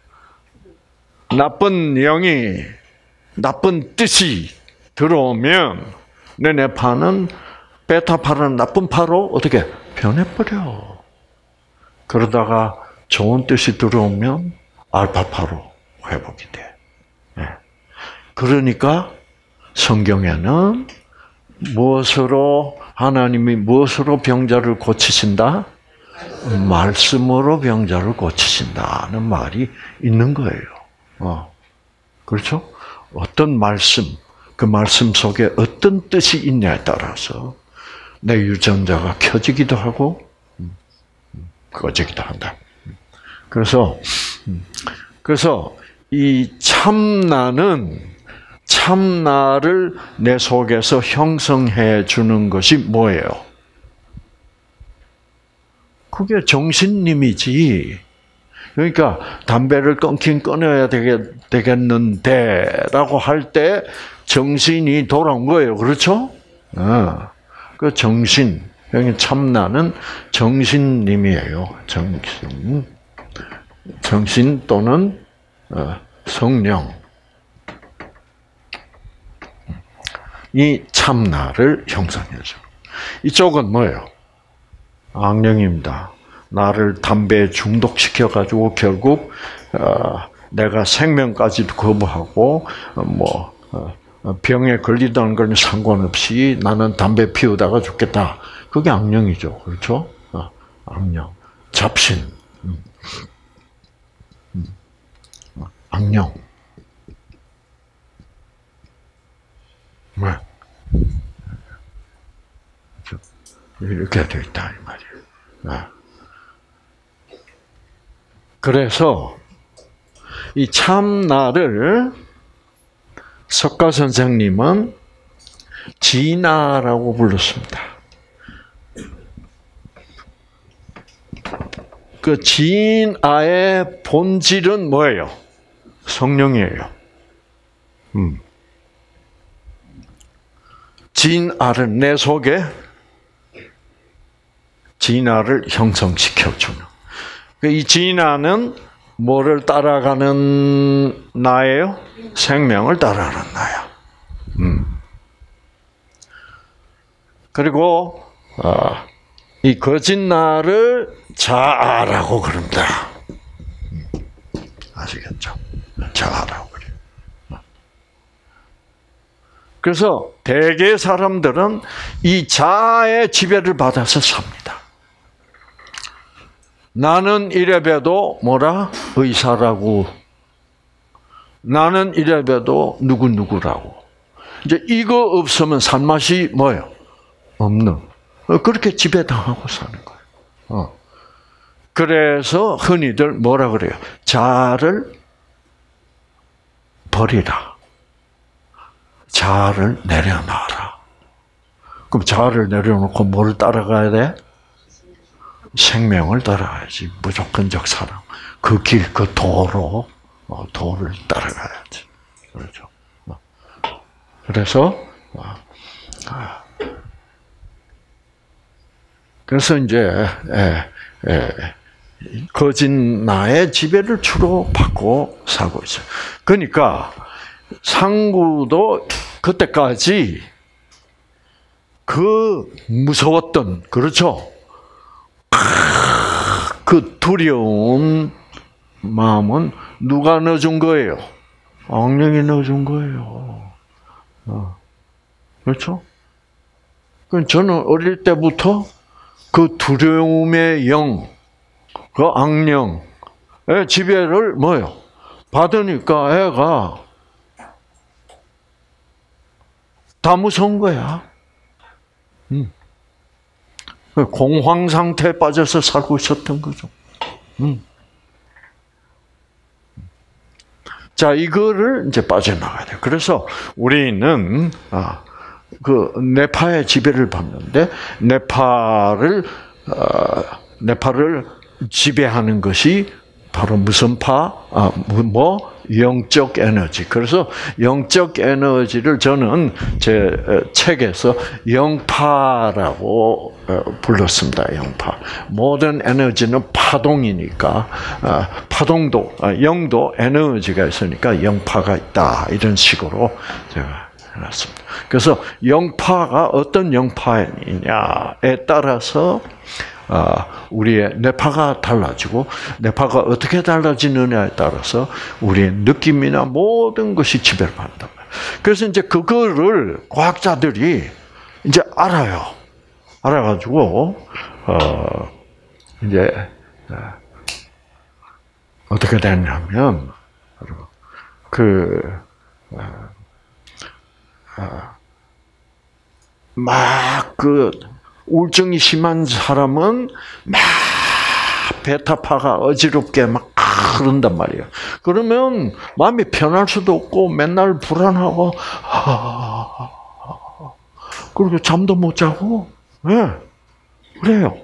나쁜 영이 나쁜 뜻이 들어오면 내 뇌파는 베타파라는 나쁜 파로 어떻게 변해버려. 그러다가 좋은 뜻이 들어오면 알파파로 회복이 돼. 그러니까 성경에는 하나님이 무엇으로 병자를 고치신다? 말씀으로 병자를 고치신다는 말이 있는 거예요. 그렇죠? 어떤 말씀, 그 말씀 속에 어떤 뜻이 있냐에 따라서 내 유전자가 켜지기도 하고 꺼지기도 한다. 그래서 이 참나를 내 속에서 형성해 주는 것이 뭐예요? 그게 정신님이지. 그러니까 담배를 끊긴 끊어야 되겠는데라고 할 때 정신이 돌아온 거예요. 그렇죠? 그 정신, 여기 참나는 정신님이에요. 정신 또는 성령. 이 참나를 형성해줘. 이쪽은 뭐예요? 악령입니다. 나를 담배에 중독시켜가지고 결국 내가 생명까지도 거부하고 병에 걸리다는 건 상관없이 나는 담배 피우다가 죽겠다. 그게 악령이죠. 그렇죠? 악령. 잡신. 악령. 왜? 이렇게 되어 있다, 이 말이에요. 그래서 이 참나를 석가 선생님은 진아라고 불렀습니다. 그 진아의 본질은 뭐예요? 성령이에요. 진아를 내 속에 진아를 형성시켜주는. 이 진아는 뭐를 따라가는 나예요? 생명을 따라가는 나야. 그리고 이 거짓 나를 자아라고 그럽니다. 아시겠죠? 자아라고 그래요. 그래서 대개 사람들은 이 자아의 지배를 받아서 삽니다. 나는 이래봬도 뭐라? 의사라고. 나는 이래봬도 누구누구라고. 이제 이거 없으면 산 맛이 뭐예요? 없는. 그렇게 지배당하고 사는 거예요. 그래서 흔히들 뭐라 그래요? 자아를 버리라. 자아를 내려놔라. 그럼 자아를 내려놓고 뭘 따라가야 돼? 생명을 따라가야지. 무조건적 사랑. 그 길, 그 도를 따라가야지. 그렇죠. 그래서 그래서 이제 거짓 나의 지배를 주로 받고 살고 있어요. 그러니까 상구도 그때까지 그 무서웠던, 그렇죠? 그 두려운 마음은 누가 넣어준 거예요? 악령이 넣어준 거예요. 그렇죠? 저는 어릴 때부터 그 두려움의 영, 그 악령의 지배를 뭐요? 받으니까 애가 다 무서운 거야. 공황 상태에 빠져서 살고 있었던 거죠. 자, 이거를 이제 빠져나가야 돼요. 그래서 우리는 그 뇌파의 지배를 받는데 뇌파를 지배하는 것이 바로 무슨 파? 영적 에너지. 그래서 영적 에너지를 저는 제 책에서 영파라고 불렀습니다. 영파. 모든 에너지는 파동이니까 파동도 영도 에너지가 있으니까 영파가 있다. 이런 식으로 제가 해놨습니다. 그래서 영파가 어떤 영파이냐에 따라서 우리의 뇌파가 달라지고 뇌파가 어떻게 달라지느냐에 따라서 우리의 느낌이나 모든 것이 지배를 받는다. 그래서 이제 그거를 과학자들이 이제 알아요. 알아가지고 이제 어떻게 되냐면 우울증이 심한 사람은 막 베타파가 어지럽게 막 흐른단 말이에요. 그러면 마음이 편할 수도 없고 맨날 불안하고 그리고 잠도 못 자고 그래요.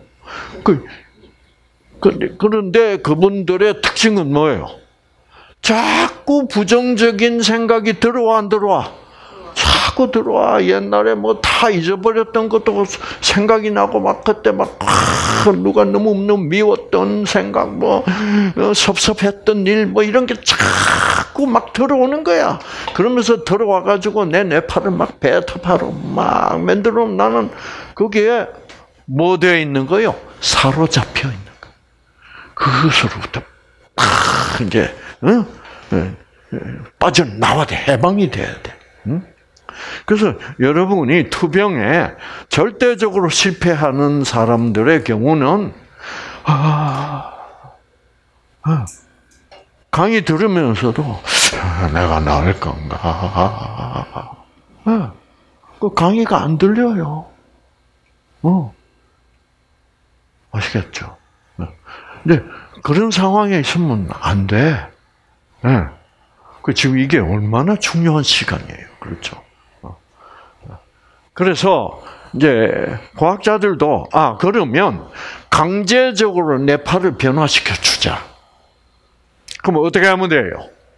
그런데 그분들의 특징은 뭐예요? 자꾸 부정적인 생각이 들어와 안 들어와? 자꾸 들어와. 옛날에 뭐 다 잊어버렸던 것도 생각이 나고 막 그때 막 누가 너무 미웠던 생각, 뭐 섭섭했던 일, 뭐 이런 게 자꾸 막 들어오는 거야. 그러면서 들어와 가지고 내 뇌파를 막 베타파로 막 만들어. 나는 거기에 뭐 되어 있는 거요? 사로잡혀 있는 거. 그것으로부터 이제 빠져나와야 돼. 해방이 돼야 돼. 그래서 여러분이 투병에 절대적으로 실패하는 사람들의 경우는 강의 들으면서도 내가 나을 건가? 그 강의가 안 들려요. 아시겠죠? 근데 그런 상황에 있으면 안 돼. 지금 이게 얼마나 중요한 시간이에요. 그렇죠? 그래서 이제 과학자들도 그러면 강제적으로 뇌파를 변화시켜 주자. 그럼 어떻게 하면 돼요?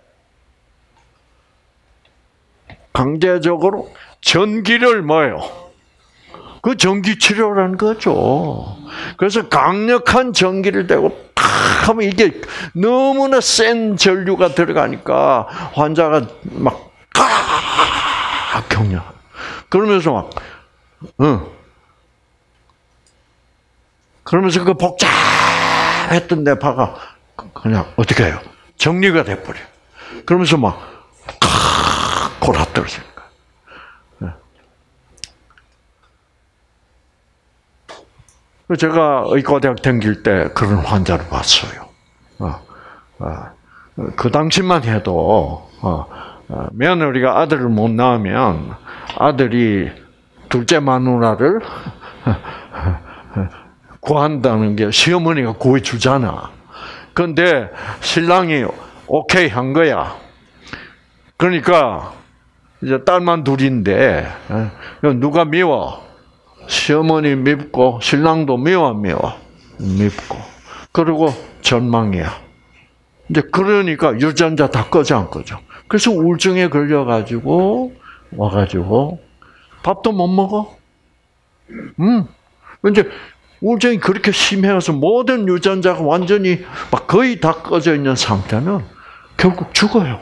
강제적으로 전기를 뭐예요? 그 전기 치료라는 거죠. 그래서 강력한 전기를 대고 하면 이게 너무나 센 전류가 들어가니까 환자가 막 경련. 그러면서 막 그러면서 그 복잡했던 뇌파가 그냥 어떻게 해요? 정리가 돼버려. 그러면서 막 골아떨어지는 거야. 제가 의과대학 다닐 때 그런 환자를 봤어요. 그 당시만 해도 며느리가 아들을 못 낳으면 아들이 둘째 마누라를 구한다는 게 시어머니가 구해주잖아. 그런데 신랑이 오케이 한 거야. 그러니까 이제 딸만 둘인데 누가 미워? 시어머니 밉고 신랑도 미워. 밉고. 그리고 절망이야. 이제 그러니까 유전자 다 꺼져 안 꺼져. 그래서 우울증에 걸려가지고 와가지고 밥도 못 먹어. 이제 우울증이 그렇게 심해서 모든 유전자가 완전히 막 거의 다 꺼져 있는 상태는 결국 죽어요.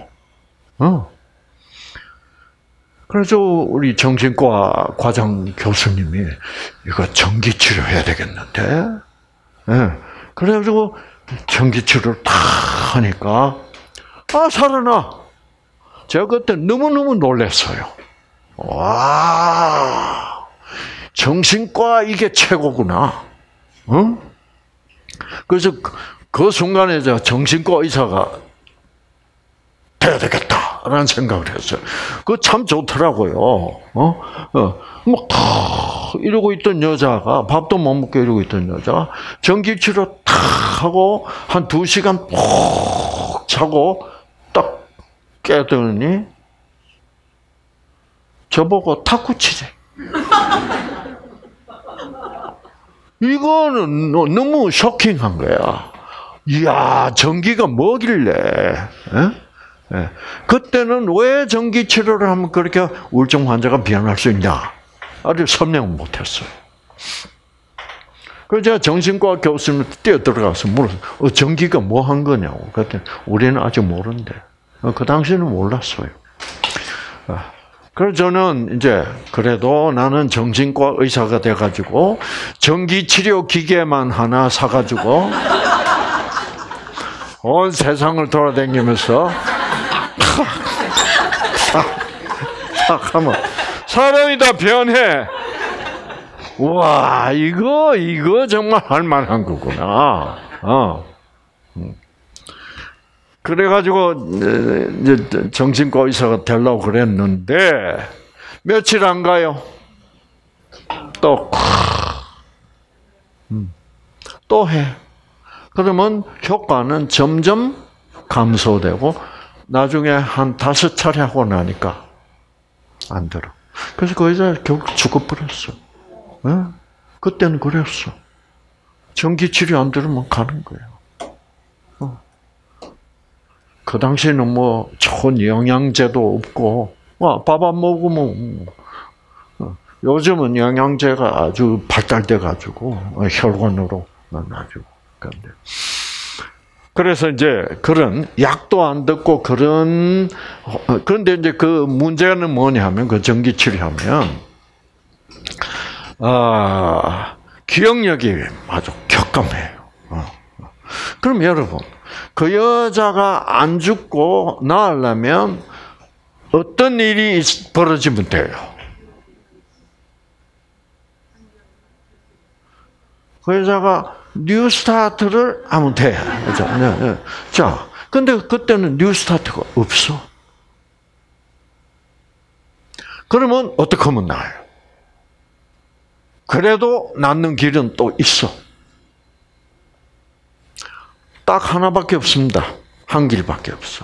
그래서 우리 정신과 과장 교수님이 이거 전기 치료해야 되겠는데, 그래가지고 전기 치료를 다 하니까 살아나. 제가 그때 너무너무 놀랐어요. 와, 정신과 이게 최고구나. 그래서 그 순간에 제가 정신과 의사가 돼야 되겠다라는 생각을 했어요. 그거 참 좋더라고요. 막 이러고 있던 여자가, 밥도 못 먹고 이러고 있던 여자가 전기치료 탁 하고 한 2시간 푹 자고 딱 깨더니 저보고 탁구 치재. 이거는 너무 쇼킹한 거야. 이야, 전기가 뭐길래. 그때는 왜 전기 치료를 하면 그렇게 우울증 환자가 변할 수 있냐? 아주 설명을 못했어요. 그래서 제가 정신과 교수님한테 뛰어들어가서 물었어요. 전기가 뭐 한 거냐고. 그랬더니 우리는 아직 모른대. 그 당시에는 몰랐어요. 그래서 저는 이제 그래도 나는 정신과 의사가 돼가지고 전기 치료 기계만 하나 사가지고 온 세상을 돌아다니면서 탁 하면 사람이 다 변해. 와, 이거 정말 할 만한 거구나. 그래가지고 이제 정신과 의사가 되려고 그랬는데 며칠 안 가요. 또 해. 그러면 효과는 점점 감소되고 나중에 한 5차례 하고 나니까 안 들어. 그래서 그 의사 결국 죽어버렸어. 그때는 그랬어. 전기치료 안 들으면 가는 거예요. 그 당시에는 뭐 좋은 영양제도 없고, 밥 안 먹으면, 요즘은 영양제가 아주 발달돼가지고, 혈관으로 나눠주고, 그런데. 그래서 이제 그런 약도 안 듣고 그런데 이제 그 문제는 뭐냐면, 그 전기치료하면, 기억력이 아주 격감해요. 그럼 여러분, 그 여자가 안 죽고 나으려면 어떤 일이 벌어지면 돼요? 그 여자가 뉴스타트를 하면 돼. 자, 근데 그때는 뉴스타트가 없어. 그러면 어떻게 하면 나아요? 그래도 낫는 길은 또 있어. 딱 하나밖에 없습니다. 한 길밖에 없어.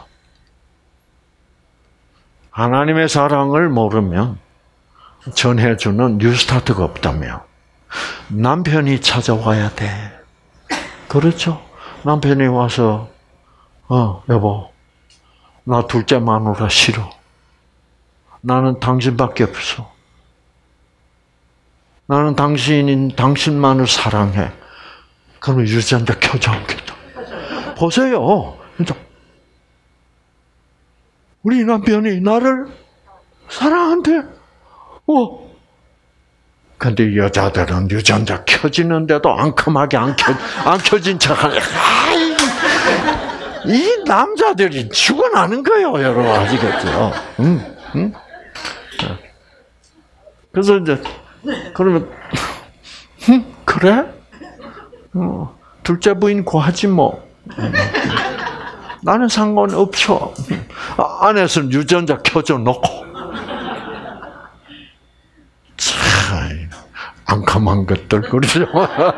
하나님의 사랑을 모르면 전해주는 뉴스타트가 없다며 남편이 찾아와야 돼. 그렇죠? 남편이 와서 여보, 나 둘째 마누라 싫어. 나는 당신밖에 없어. 나는 당신만을 사랑해. 그러면 유전자 켜져 않겠다. 보세요. 우리 남편이 나를 사랑한대. 근데 여자들은 유전자 켜지는데도 앙큼하게 안 켜진 척하네. 이 남자들이 죽어나는 거예요, 여러분. 아시겠죠? 그래서 이제, 그러면, 그래? 둘째 부인 구하지 뭐. 나는 상관없어. 안에서는 유전자 켜져 놓고. 참, 앙큼한 것들, 그러죠?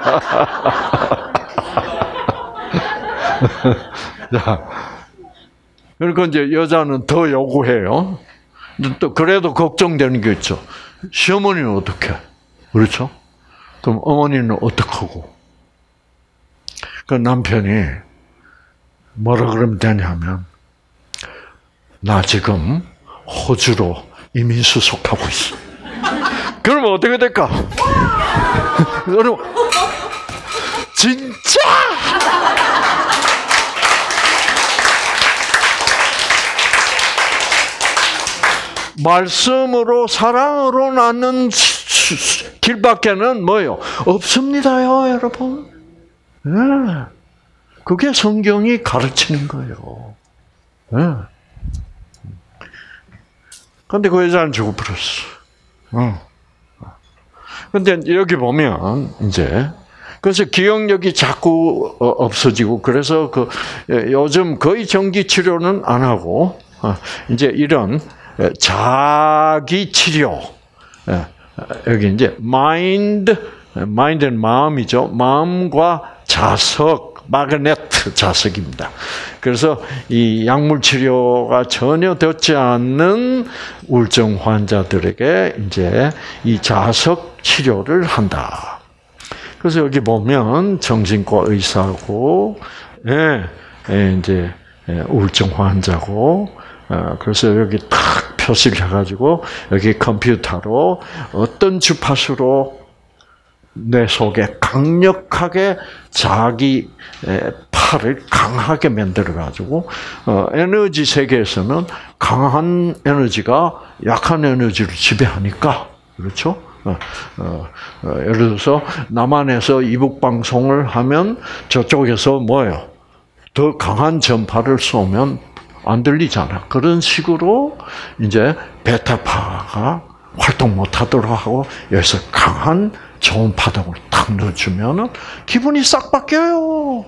자, 그러니까 이제 여자는 더 요구해요. 또 그래도 걱정되는 게 있죠. 시어머니는 어떻게? 그렇죠? 그럼 어머니는 어떡하고? 그 남편이 뭐라 그러면 되냐면, 나 지금 호주로 이민 수속하고 있어. 그러면 어떻게 될까? 진짜? 말씀으로 사랑으로 낳는 길밖에는 뭐요? 없습니다요, 여러분. 네. 그게 성경이 가르치는 거예요. 네. 근데 그 여자는 죽어버렸어. 근데 여기 보면 이제 그래서 기억력이 자꾸 없어지고 그래서 그 요즘 거의 전기 치료는 안 하고 이제 이런 자기 치료 여기 이제 마인드는 마음이죠. 마음과 자석 마그네트 자석입니다. 그래서 이 약물 치료가 전혀 되지 않는 우울증 환자들에게 이제 이 자석 치료를 한다. 그래서 여기 보면 정신과 의사고, 이제 우울증 환자고, 그래서 여기 탁 표시를 해가지고 여기 컴퓨터로 어떤 주파수로 뇌 속에 강력하게 자기 팔을 강하게 만들어가지고 에너지 세계에서는 강한 에너지가 약한 에너지를 지배하니까 그렇죠? 예를 들어서 남한에서 이북 방송을 하면 저쪽에서 뭐예요? 더 강한 전파를 쏘면 안 들리잖아. 그런 식으로 이제 베타파가 활동 못하도록 하고 여기서 강한 좋은 파동을 탁 넣어주면은 기분이 싹 바뀌어요.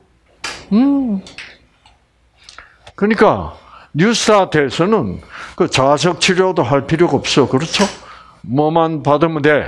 그러니까 뉴스타트에서는 그 자석 치료도 할 필요가 없어, 그렇죠? 뭐만 받으면 돼.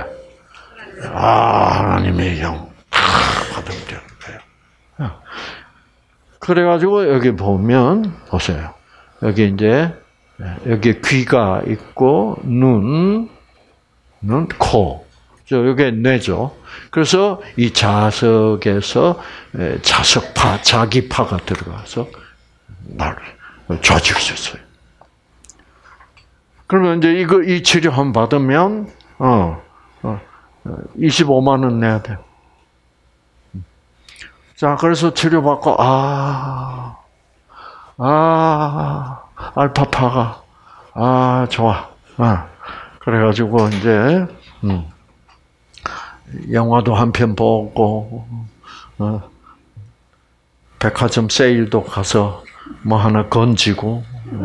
하나님의 영 받으면 되는 거예요. 그래가지고 여기 보면 보세요. 여기 이제 여기 귀가 있고 눈, 코. 여기 뇌죠. 그래서 이 자석에서 자석파, 자기파가 들어가서 나를 좋아질 수 있어요. 그러면 이제 이 치료 한 받으면 25만 원 내야 돼요. 자, 그래서 치료받고 알파파가 좋아. 그래가지고 이제 영화도 한 편 보고 백화점 세일도 가서 뭐 하나 건지고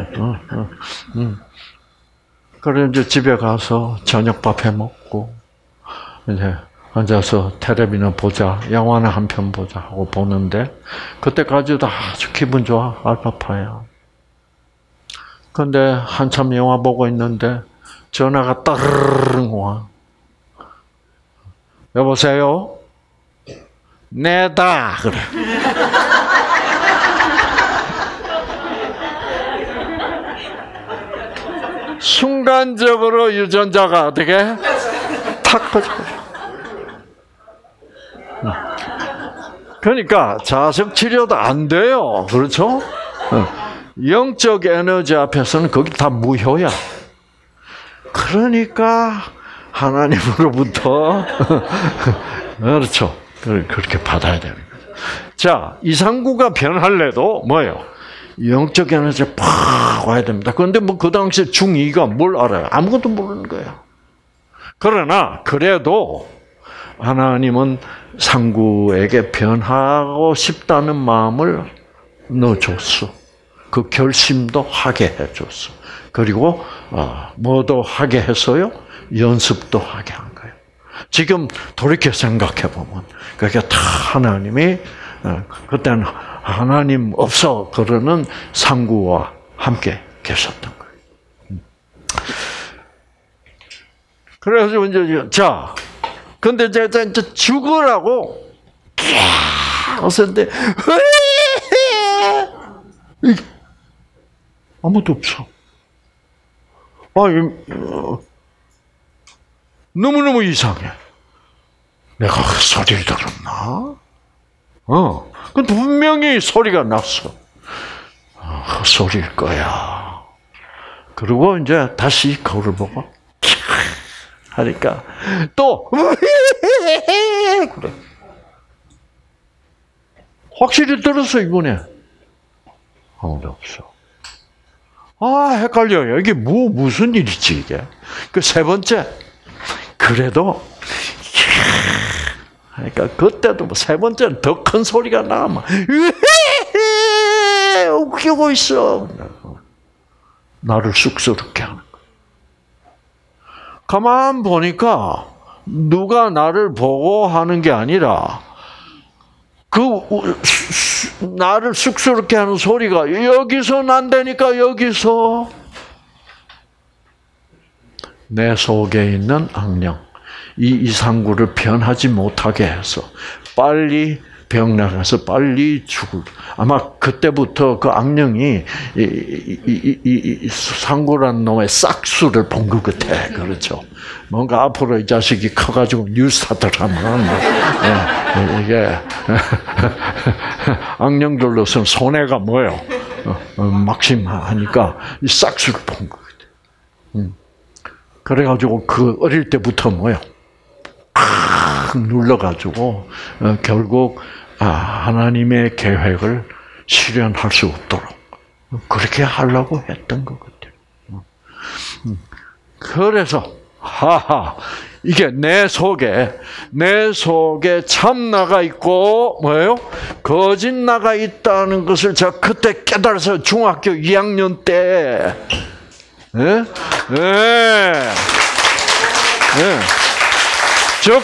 그래 이제 집에 가서 저녁밥 해 먹고 이제 앉아서 텔레비나 보자, 영화나 한 편 보자 하고 보는데 그때까지도 아주 기분 좋아, 알파파야. 근데 한참 영화 보고 있는데 전화가 따르릉 와. 여보세요? 내다 그래. 순간적으로 유전자가 어떻게 탁 꺼져. 그러니까 자석 치료도 안 돼요, 그렇죠? 영적 에너지 앞에서는 거기 다 무효야. 그러니까 하나님으로부터 그렇죠. 그렇게 받아야 되는 거죠. 자, 이상구가 변할래도 뭐예요? 영적 에너지가 팍 와야 됩니다. 그런데 뭐 그 당시에 중2가 뭘 알아요? 아무것도 모르는 거예요. 그러나 그래도 하나님은 상구에게 변하고 싶다는 마음을 넣어줬어. 그 결심도 하게 해줬어. 그리고 뭐도 하게 했어요? 연습도 하게 한 거예요. 지금 돌이켜 생각해 보면 그게 다 하나님이 그때는 하나님 없어 그러는 상구와 함께 계셨던 거예요. 그래서 이제 자, 근데 이제 죽으라고 어서인데 아무도 없어. 너무너무 이상해. 내가 그 소리를 들었나? 근데 분명히 소리가 났어. 그 소리일 거야. 그리고 이제 다시 거울을 보고 하니까 또 그래. 확실히 들었어, 이번에. 아무도 없어. 헷갈려요. 이게 무슨 일이지, 이게? 그 세 번째. 그래도, 그러니까 그때도 세 번째는 더 큰 소리가 나면, 웃기고 있어. 나를 쑥스럽게 하는 거야. 가만 보니까, 누가 나를 보고 하는 게 아니라, 나를 쑥스럽게 하는 소리가 여기서 난다니까, 여기서. 내 속에 있는 악령, 이 이상구를 변하지 못하게 해서 빨리 병나가서 빨리 죽을. 아마 그때부터 그 악령이 이 상구라는 놈의 싹수를 본 것 같아. 그렇죠. 뭔가 앞으로 이 자식이 커가지고 뉴스타트를 하면 이게 악령들로서는 손해가 뭐예요? 막심하니까 이 싹수를 본 것 같아. 그래가지고 그 어릴 때부터 뭐예요? 눌러가지고 결국 하나님의 계획을 실현할 수 없도록 그렇게 하려고 했던 것 같아요. 그래서 이게 내 속에 참나가 있고 뭐예요? 거짓나가 있다는 것을 제가 그때 깨달아서 중학교 2학년 때 즉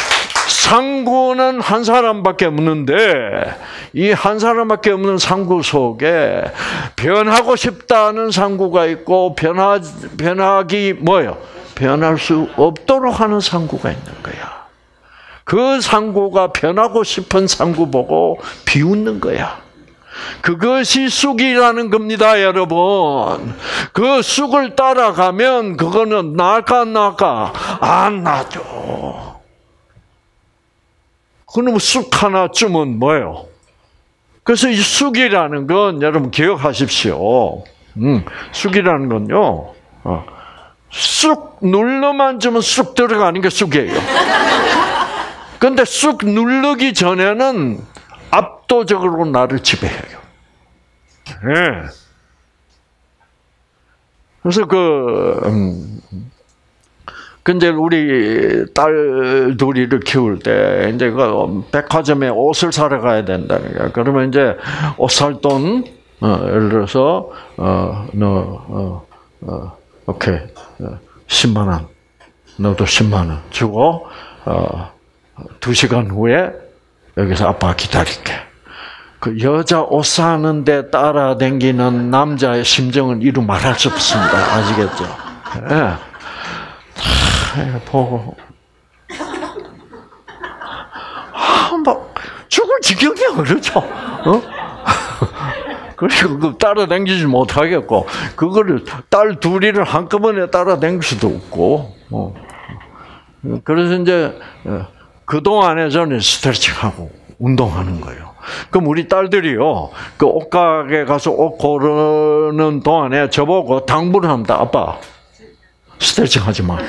상구는 한 사람밖에 없는데 이 한 사람밖에 없는 상구 속에 변하고 싶다는 상구가 있고 변하기 뭐예요? 변할 수 없도록 하는 상구가 있는 거야. 그 상구가 변하고 싶은 상구 보고 비웃는 거야. 그것이 쑥이라는 겁니다, 여러분. 그 쑥을 따라가면 그거는 나을까 안 나죠. 그럼 쑥 하나쯤은 뭐예요? 그래서 이 쑥이라는 건 여러분 기억하십시오. 쑥이라는 건요. 쑥 눌러만 주면 쑥 들어가는 게 쑥이에요. 그런데 쑥 누르기 전에는 압도적으로 나를 지배해요. 네. 그래서 근데 우리 딸 둘이를 키울 때 이제 그 백화점에 옷을 사러 가야 된다는 거야. 그러면 이제 옷 살 돈 예를 들어서 오케이 10만 원 너도 10만 원 주고 2시간 후에 여기서 아빠 기다릴게. 그 여자 옷 사는데 따라다니는 남자의 심정은 이루 말할 수 없습니다. 아시겠죠? 예. 보고 막 죽을 지경이 그렇죠. 그리고 그 따라다니지 못하겠고 그거를 딸 둘이를 한꺼번에 따라다닐 수도 없고. 그래서 이제 그 동안에 저는 스트레칭하고 운동하는 거예요. 그럼 우리 딸들이요, 그 옷가게 가서 옷 고르는 동안에 저보고 당부를 합니다. 아빠, 스트레칭 하지 마.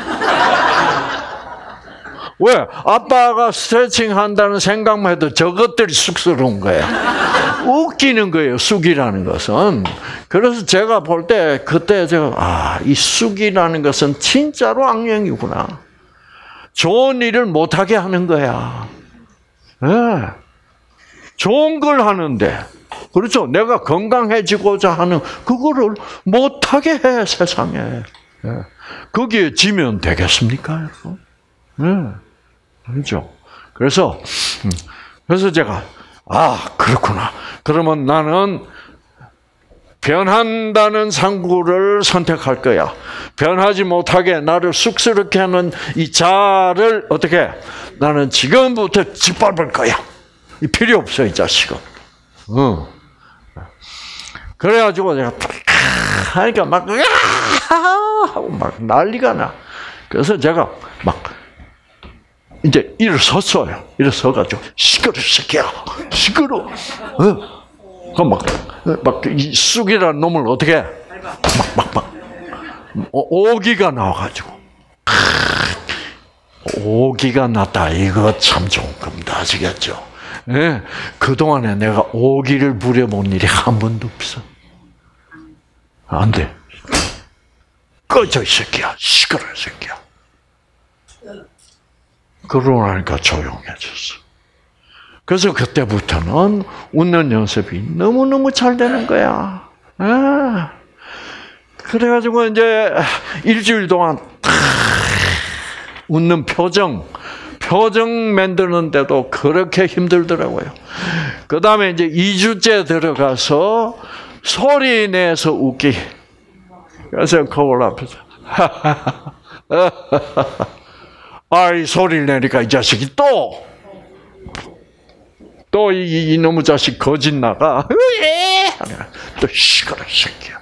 왜? 아빠가 스트레칭 한다는 생각만 해도 저것들이 쑥스러운 거예요. 웃기는 거예요, 쑥이라는 것은. 그래서 제가 볼 때, 그때 제가, 이 쑥이라는 것은 진짜로 악령이구나. 좋은 일을 못하게 하는 거야. 네. 좋은 걸 하는데, 그렇죠? 내가 건강해지고자 하는 그거를 못하게 해, 세상에. 네. 거기에 지면 되겠습니까? 네. 그렇죠? 그래서 제가, 그렇구나. 그러면 나는 변한다는 상구를 선택할 거야. 변하지 못하게 나를 쑥스럽게 하는 이 자를 어떻게? 나는 지금부터 짓밟을 거야. 필요 없어, 이 자식은. 그래가지고 내가 하니까 막 하고 막 난리가 나. 그래서 제가 막 이제 일어섰어요. 일어서가지고 시끄러 새끼야, 시끄러. 막 이 쑥이라는 놈을 어떻게 막 오기가 나와가지고 오기가 났다. 이거 참 좋은 겁니다. 아시겠죠? 예, 그동안에 내가 오기를 부려본 일이 한 번도 없어. 안 돼. 꺼져, 이 새끼야. 시끄러, 이 새끼야. 그러고 나니까 조용해졌어. 그래서 그때부터는 웃는 연습이 너무너무 잘 되는 거야. 아. 그래가지고 이제 일주일 동안 웃는 표정 만드는데도 그렇게 힘들더라고요. 그 다음에 이제 2주째 들어가서 소리 내서 웃기. 그래서 거울 앞에서 아이 소리를 내니까 이 자식이 또 이놈의 자식 거짓 나가. 또 시끄러 새끼야.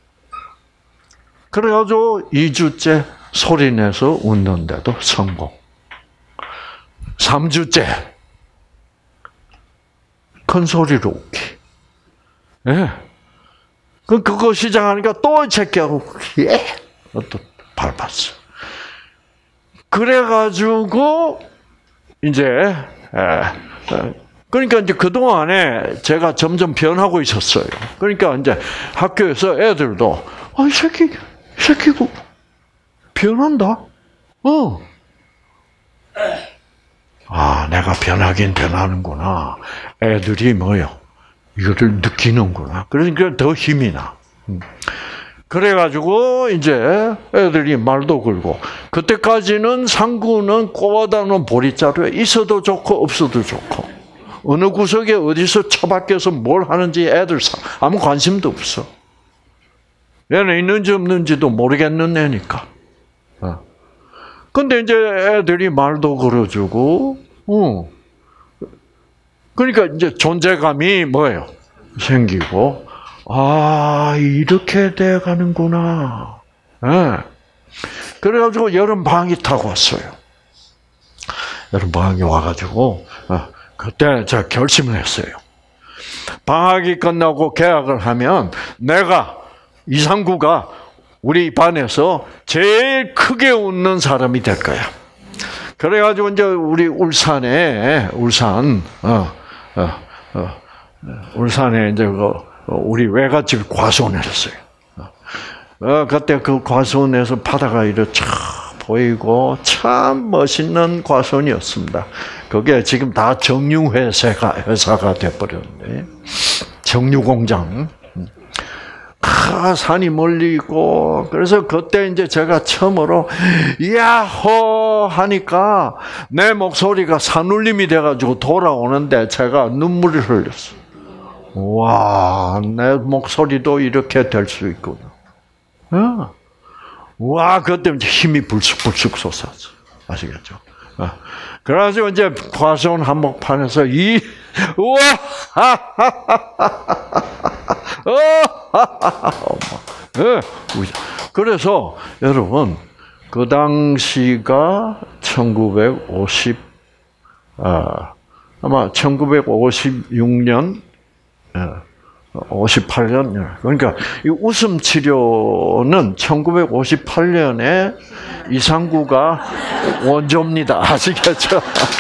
그래가지고 2주째 소리 내서 웃는데도 성공. 3주째 큰 소리로 웃기. 예. 그거 시작하니까 또 새끼하고 또 밟았어. 그래가지고 이제 그러니까 이제 그 동안에 제가 점점 변하고 있었어요. 그러니까 이제 학교에서 애들도 이 새끼고 변한다. 내가 변하긴 변하는구나. 애들이 뭐요? 이거를 느끼는구나. 그러니까 더 힘이 나. 그래가지고 이제 애들이 말도 걸고 그때까지는 상구는 꼬아다는 보리자루에 있어도 좋고 없어도 좋고 어느 구석에 어디서 처박혀서 뭘 하는지 애들 아무 관심도 없어. 얘는 있는지 없는지도 모르겠는 애니까. 근데 이제 애들이 말도 걸어주고, 그러니까 이제 존재감이 뭐예요? 생기고, 이렇게 돼 가는구나. 그래가지고 여름 방학이 타고 왔어요. 여름 방학이 와가지고, 그때 제가 결심을 했어요. 방학이 끝나고 개학을 하면 내가 이상구가 우리 반에서 제일 크게 웃는 사람이 될 거야. 그래가지고 이제 우리 울산에 이제 우리 외갓집 과수원을 했어요. 그때 그 과수원에서 바다가 이렇게 쫙 보이고 참 멋있는 과수원이었습니다. 그게 지금 다 정유회사가 돼버렸는데 정유공장. 산이 멀리 있고 그래서 그때 이제 제가 처음으로 야호 하니까 내 목소리가 산울림이 돼가지고 돌아오는데 제가 눈물을 흘렸어. 와, 내 목소리도 이렇게 될 수 있구나. 와, 그때 이제 힘이 불쑥불쑥 솟았어. 아시겠죠? 그래가지고 이제 과수원 한복판에서 우와, 그래서 여러분 그 당시가 아마 1956년, 58년. 그러니까 이 웃음 치료는 1958년에 이상구가 원조입니다. 아시겠죠?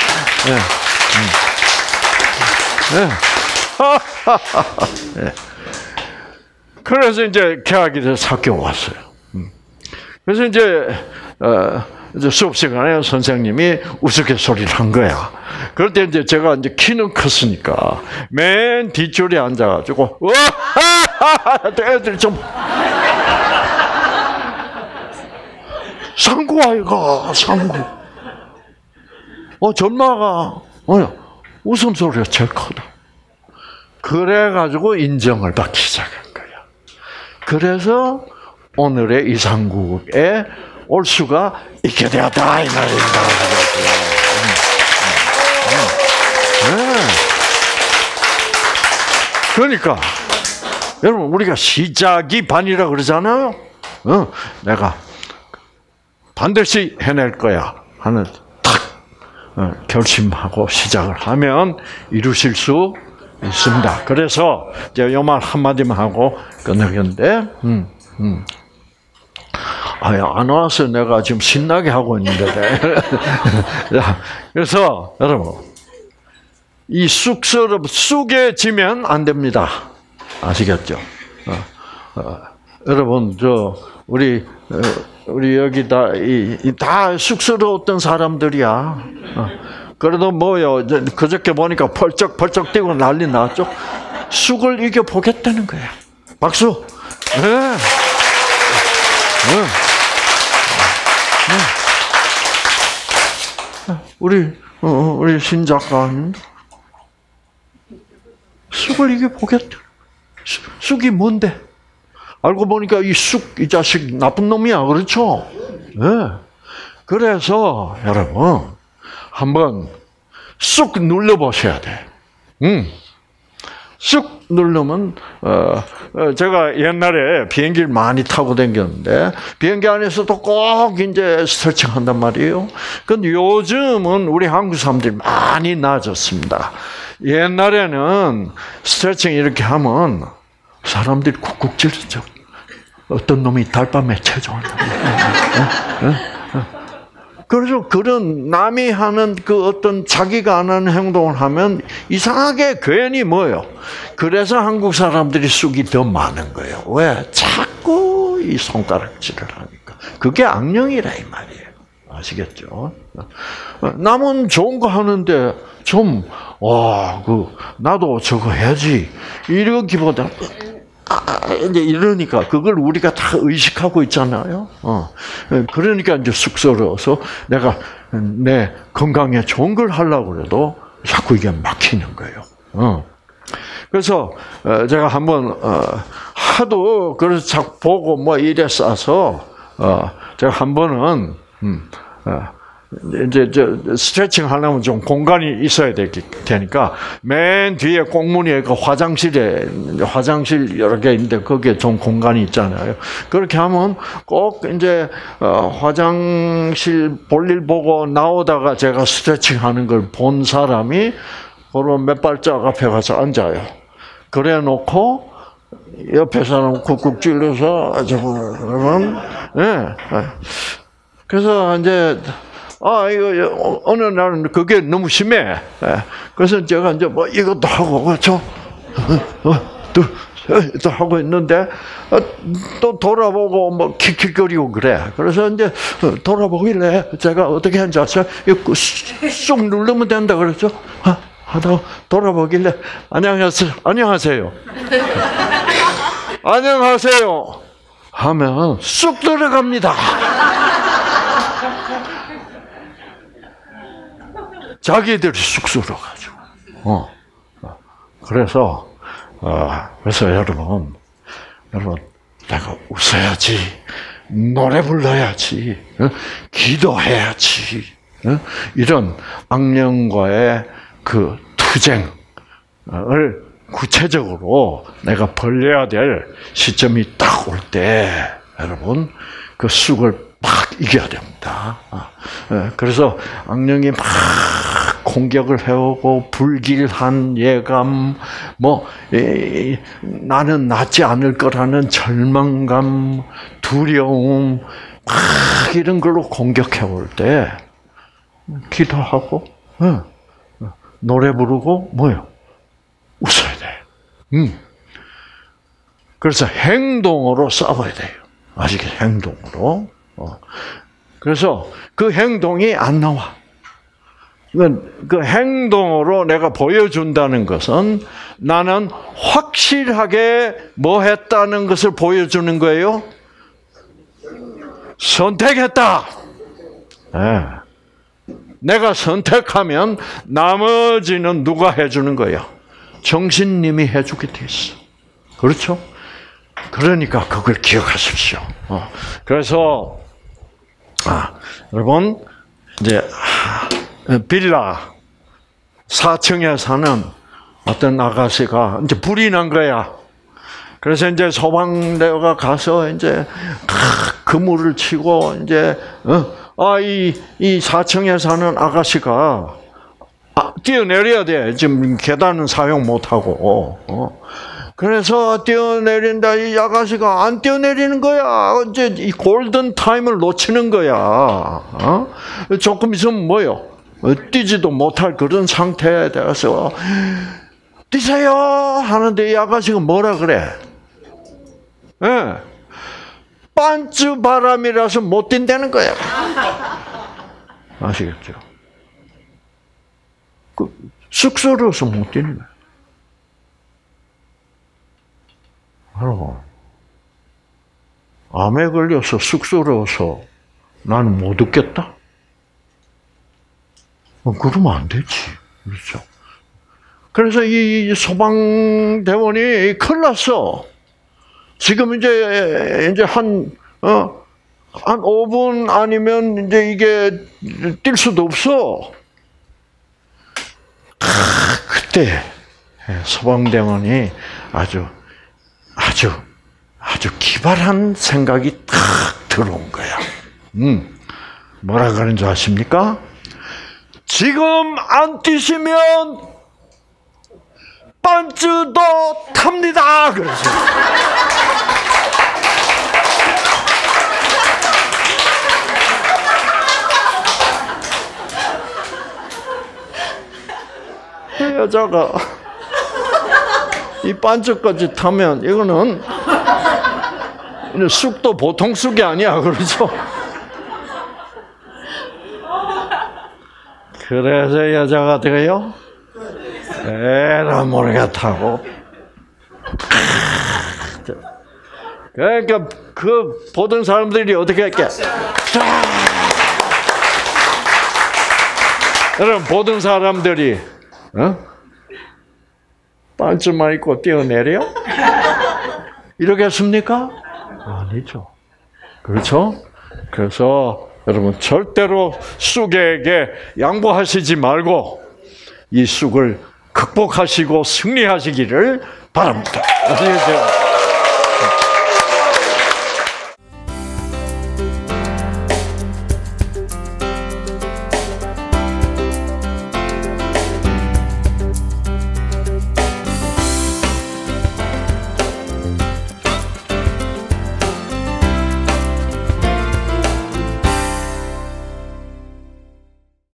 네. 그래서 이제 개학이 돼서 학교 왔어요. 그래서 이제 수업 시간에 선생님이 우스갯소리를 한 거야. 그럴 때 이제 제가 이제 키는 컸으니까 맨 뒷줄에 앉아가지고 애들 좀 상구 아이가 상구. 전마가 웃음소리가 제일 크다. 그래가지고 인정을 받기 시작한 거야. 그래서 오늘의 이상국에 올 수가 있게 되었다 이 말입니다. 그러니까 여러분 우리가 시작이 반이라 그러잖아요. 내가 반드시 해낼 거야 하는 탁 결심하고 시작을 하면 이루실 수 있습니다. 그래서 이제 이 말 한마디만 하고 끝내겠는데, 안 와서 내가 지금 신나게 하고 있는데. 그래서 여러분, 이 쑥에 지면 안 됩니다. 아시겠죠? 여러분, 우리 여기 다 쑥스러웠던 사람들이야. 그래도 뭐요, 그저께 보니까 펄쩍펄쩍 뛰고 난리 났죠? 쑥을 이겨보겠다는 거야. 박수! 네. 우리 신 작가님, 쑥을 이겨보겠다. 쑥이 뭔데? 알고 보니까 이 자식 나쁜 놈이야. 그렇죠? 네. 그래서 여러분, 한번 쑥 눌러보셔야 돼. 쑥 누르면, 제가 옛날에 비행기를 많이 타고 다녔는데, 비행기 안에서도 꼭 이제 스트레칭 한단 말이에요. 근데 요즘은 우리 한국 사람들이 많이 나아졌습니다. 옛날에는 스트레칭 이렇게 하면 사람들이 쿡쿡 찔렀죠. 어떤 놈이 달밤에 체조한다고. 그래서 그런 남이 하는 그 어떤 자기가 안 하는 행동을 하면 이상하게 괜히 뭐예요? 그래서 한국 사람들이 쑥이 더 많은 거예요. 왜? 자꾸 이 손가락질을 하니까. 그게 악령이라 이 말이에요. 아시겠죠? 남은 좋은 거 하는데 좀, 나도 저거 해야지. 이러기보다 이제 이러니까 그걸 우리가 다 의식하고 있잖아요. 그러니까 이제 쑥스러워서 내가 내 건강에 좋은 걸 하려고 해도 자꾸 이게 막히는 거예요. 그래서 제가 한번 하도 그래서 자꾸 보고 뭐 이래 싸서 제가 한 번은 이제 스트레칭 하려면 좀 공간이 있어야 되니까 맨 뒤에 꽁무니에 그 화장실 여러 개 있는데 거기에 좀 공간이 있잖아요. 그렇게 하면 꼭 이제 화장실 볼일 보고 나오다가 제가 스트레칭 하는 걸 본 사람이 바로 몇 발짝 앞에 가서 앉아요. 그래 놓고 옆에 사람 쿡쿡 찔러서 그러면 그래서 이제 이거 어느 날은 그게 너무 심해. 그래서 제가 이제 뭐 이것도 하고 그렇죠. 또 하고 있는데 또 돌아보고 뭐 킥킥거리고 그래. 그래서 이제 돌아보길래 제가 어떻게 하는지 아세요? 이거 쑥 누르면 된다 그랬죠. 하다가 돌아보길래 안녕하세요. 안녕하세요. 하면 쑥 들어갑니다. 자기들이 쑥스러워가지고. 그래서 여러분, 내가 웃어야지, 노래 불러야지, 기도해야지, 이런 악령과의 그 투쟁을 구체적으로 내가 벌려야 될 시점이 딱 올 때, 여러분, 그 쑥을 막 이겨야 됩니다. 그래서 악령이 막 공격을 해오고 불길한 예감, 나는 낫지 않을 거라는 절망감, 두려움, 막 이런 걸로 공격해올 때 기도하고 노래 부르고 웃어야 돼. 그래서 행동으로 싸워야 돼요. 아시겠어요? 행동으로. 그래서 그 행동이 안 나와. 그 행동으로 내가 보여준다는 것은 나는 확실하게 뭐 했다는 것을 보여주는 거예요. 선택했다. 네. 내가 선택하면 나머지는 누가 해주는 거야? 정신님이 해주게 돼 있어. 그렇죠? 그러니까 그걸 기억하십시오. 그래서 여러분 이제 빌라 4층에 사는 어떤 아가씨가 이제 불이 난 거야. 그래서 이제 소방대가 가서 이제 그물을 치고 이제 이 4층에 사는 아가씨가 뛰어내려야 돼. 지금 계단은 사용 못 하고. 그래서 뛰어내린다. 이 아가씨가 안 뛰어내리는 거야. 이제 이 골든 타임을 놓치는 거야. 조금 있으면 뭐요? 뛰지도 못할 그런 상태에 대해서 뛰세요 하는데 이 아가씨가 뭐라 그래? 예. 반주 바람이라서 못 뛴다는 거야. 아시겠죠? 쑥스러워서 못 뛰는 거야. 바로 암에 걸려서 쑥스러워서 나는 못 웃겠다? 그러면 안 되지. 그렇죠? 그래서 이 소방대원이 큰일 났어. 지금 이제 한 5분 아니면 이제 이게 뛸 수도 없어. 그때 소방대원이 아주 기발한 생각이 탁 들어온 거야. 뭐라 그러는 줄 아십니까? 지금 안 뛰시면 반주도 탑니다. 그러죠. 여자가 이 반주까지 타면 이거는 쑥도 보통 쑥이 아니야. 그렇죠? 그래서 여자가 돼요? 에라 모르겠다고. 그러니까 그 보던 사람들이 어떻게 했게? 여러분 보던 사람들이 반쯤만 입고 뛰어내려? 이렇게 했습니까? 아니죠. 그렇죠? 그래서 여러분 절대로 쑥에게 양보하시지 말고 이 쑥을 극복하시고 승리하시기를 바랍니다. 아시겠죠?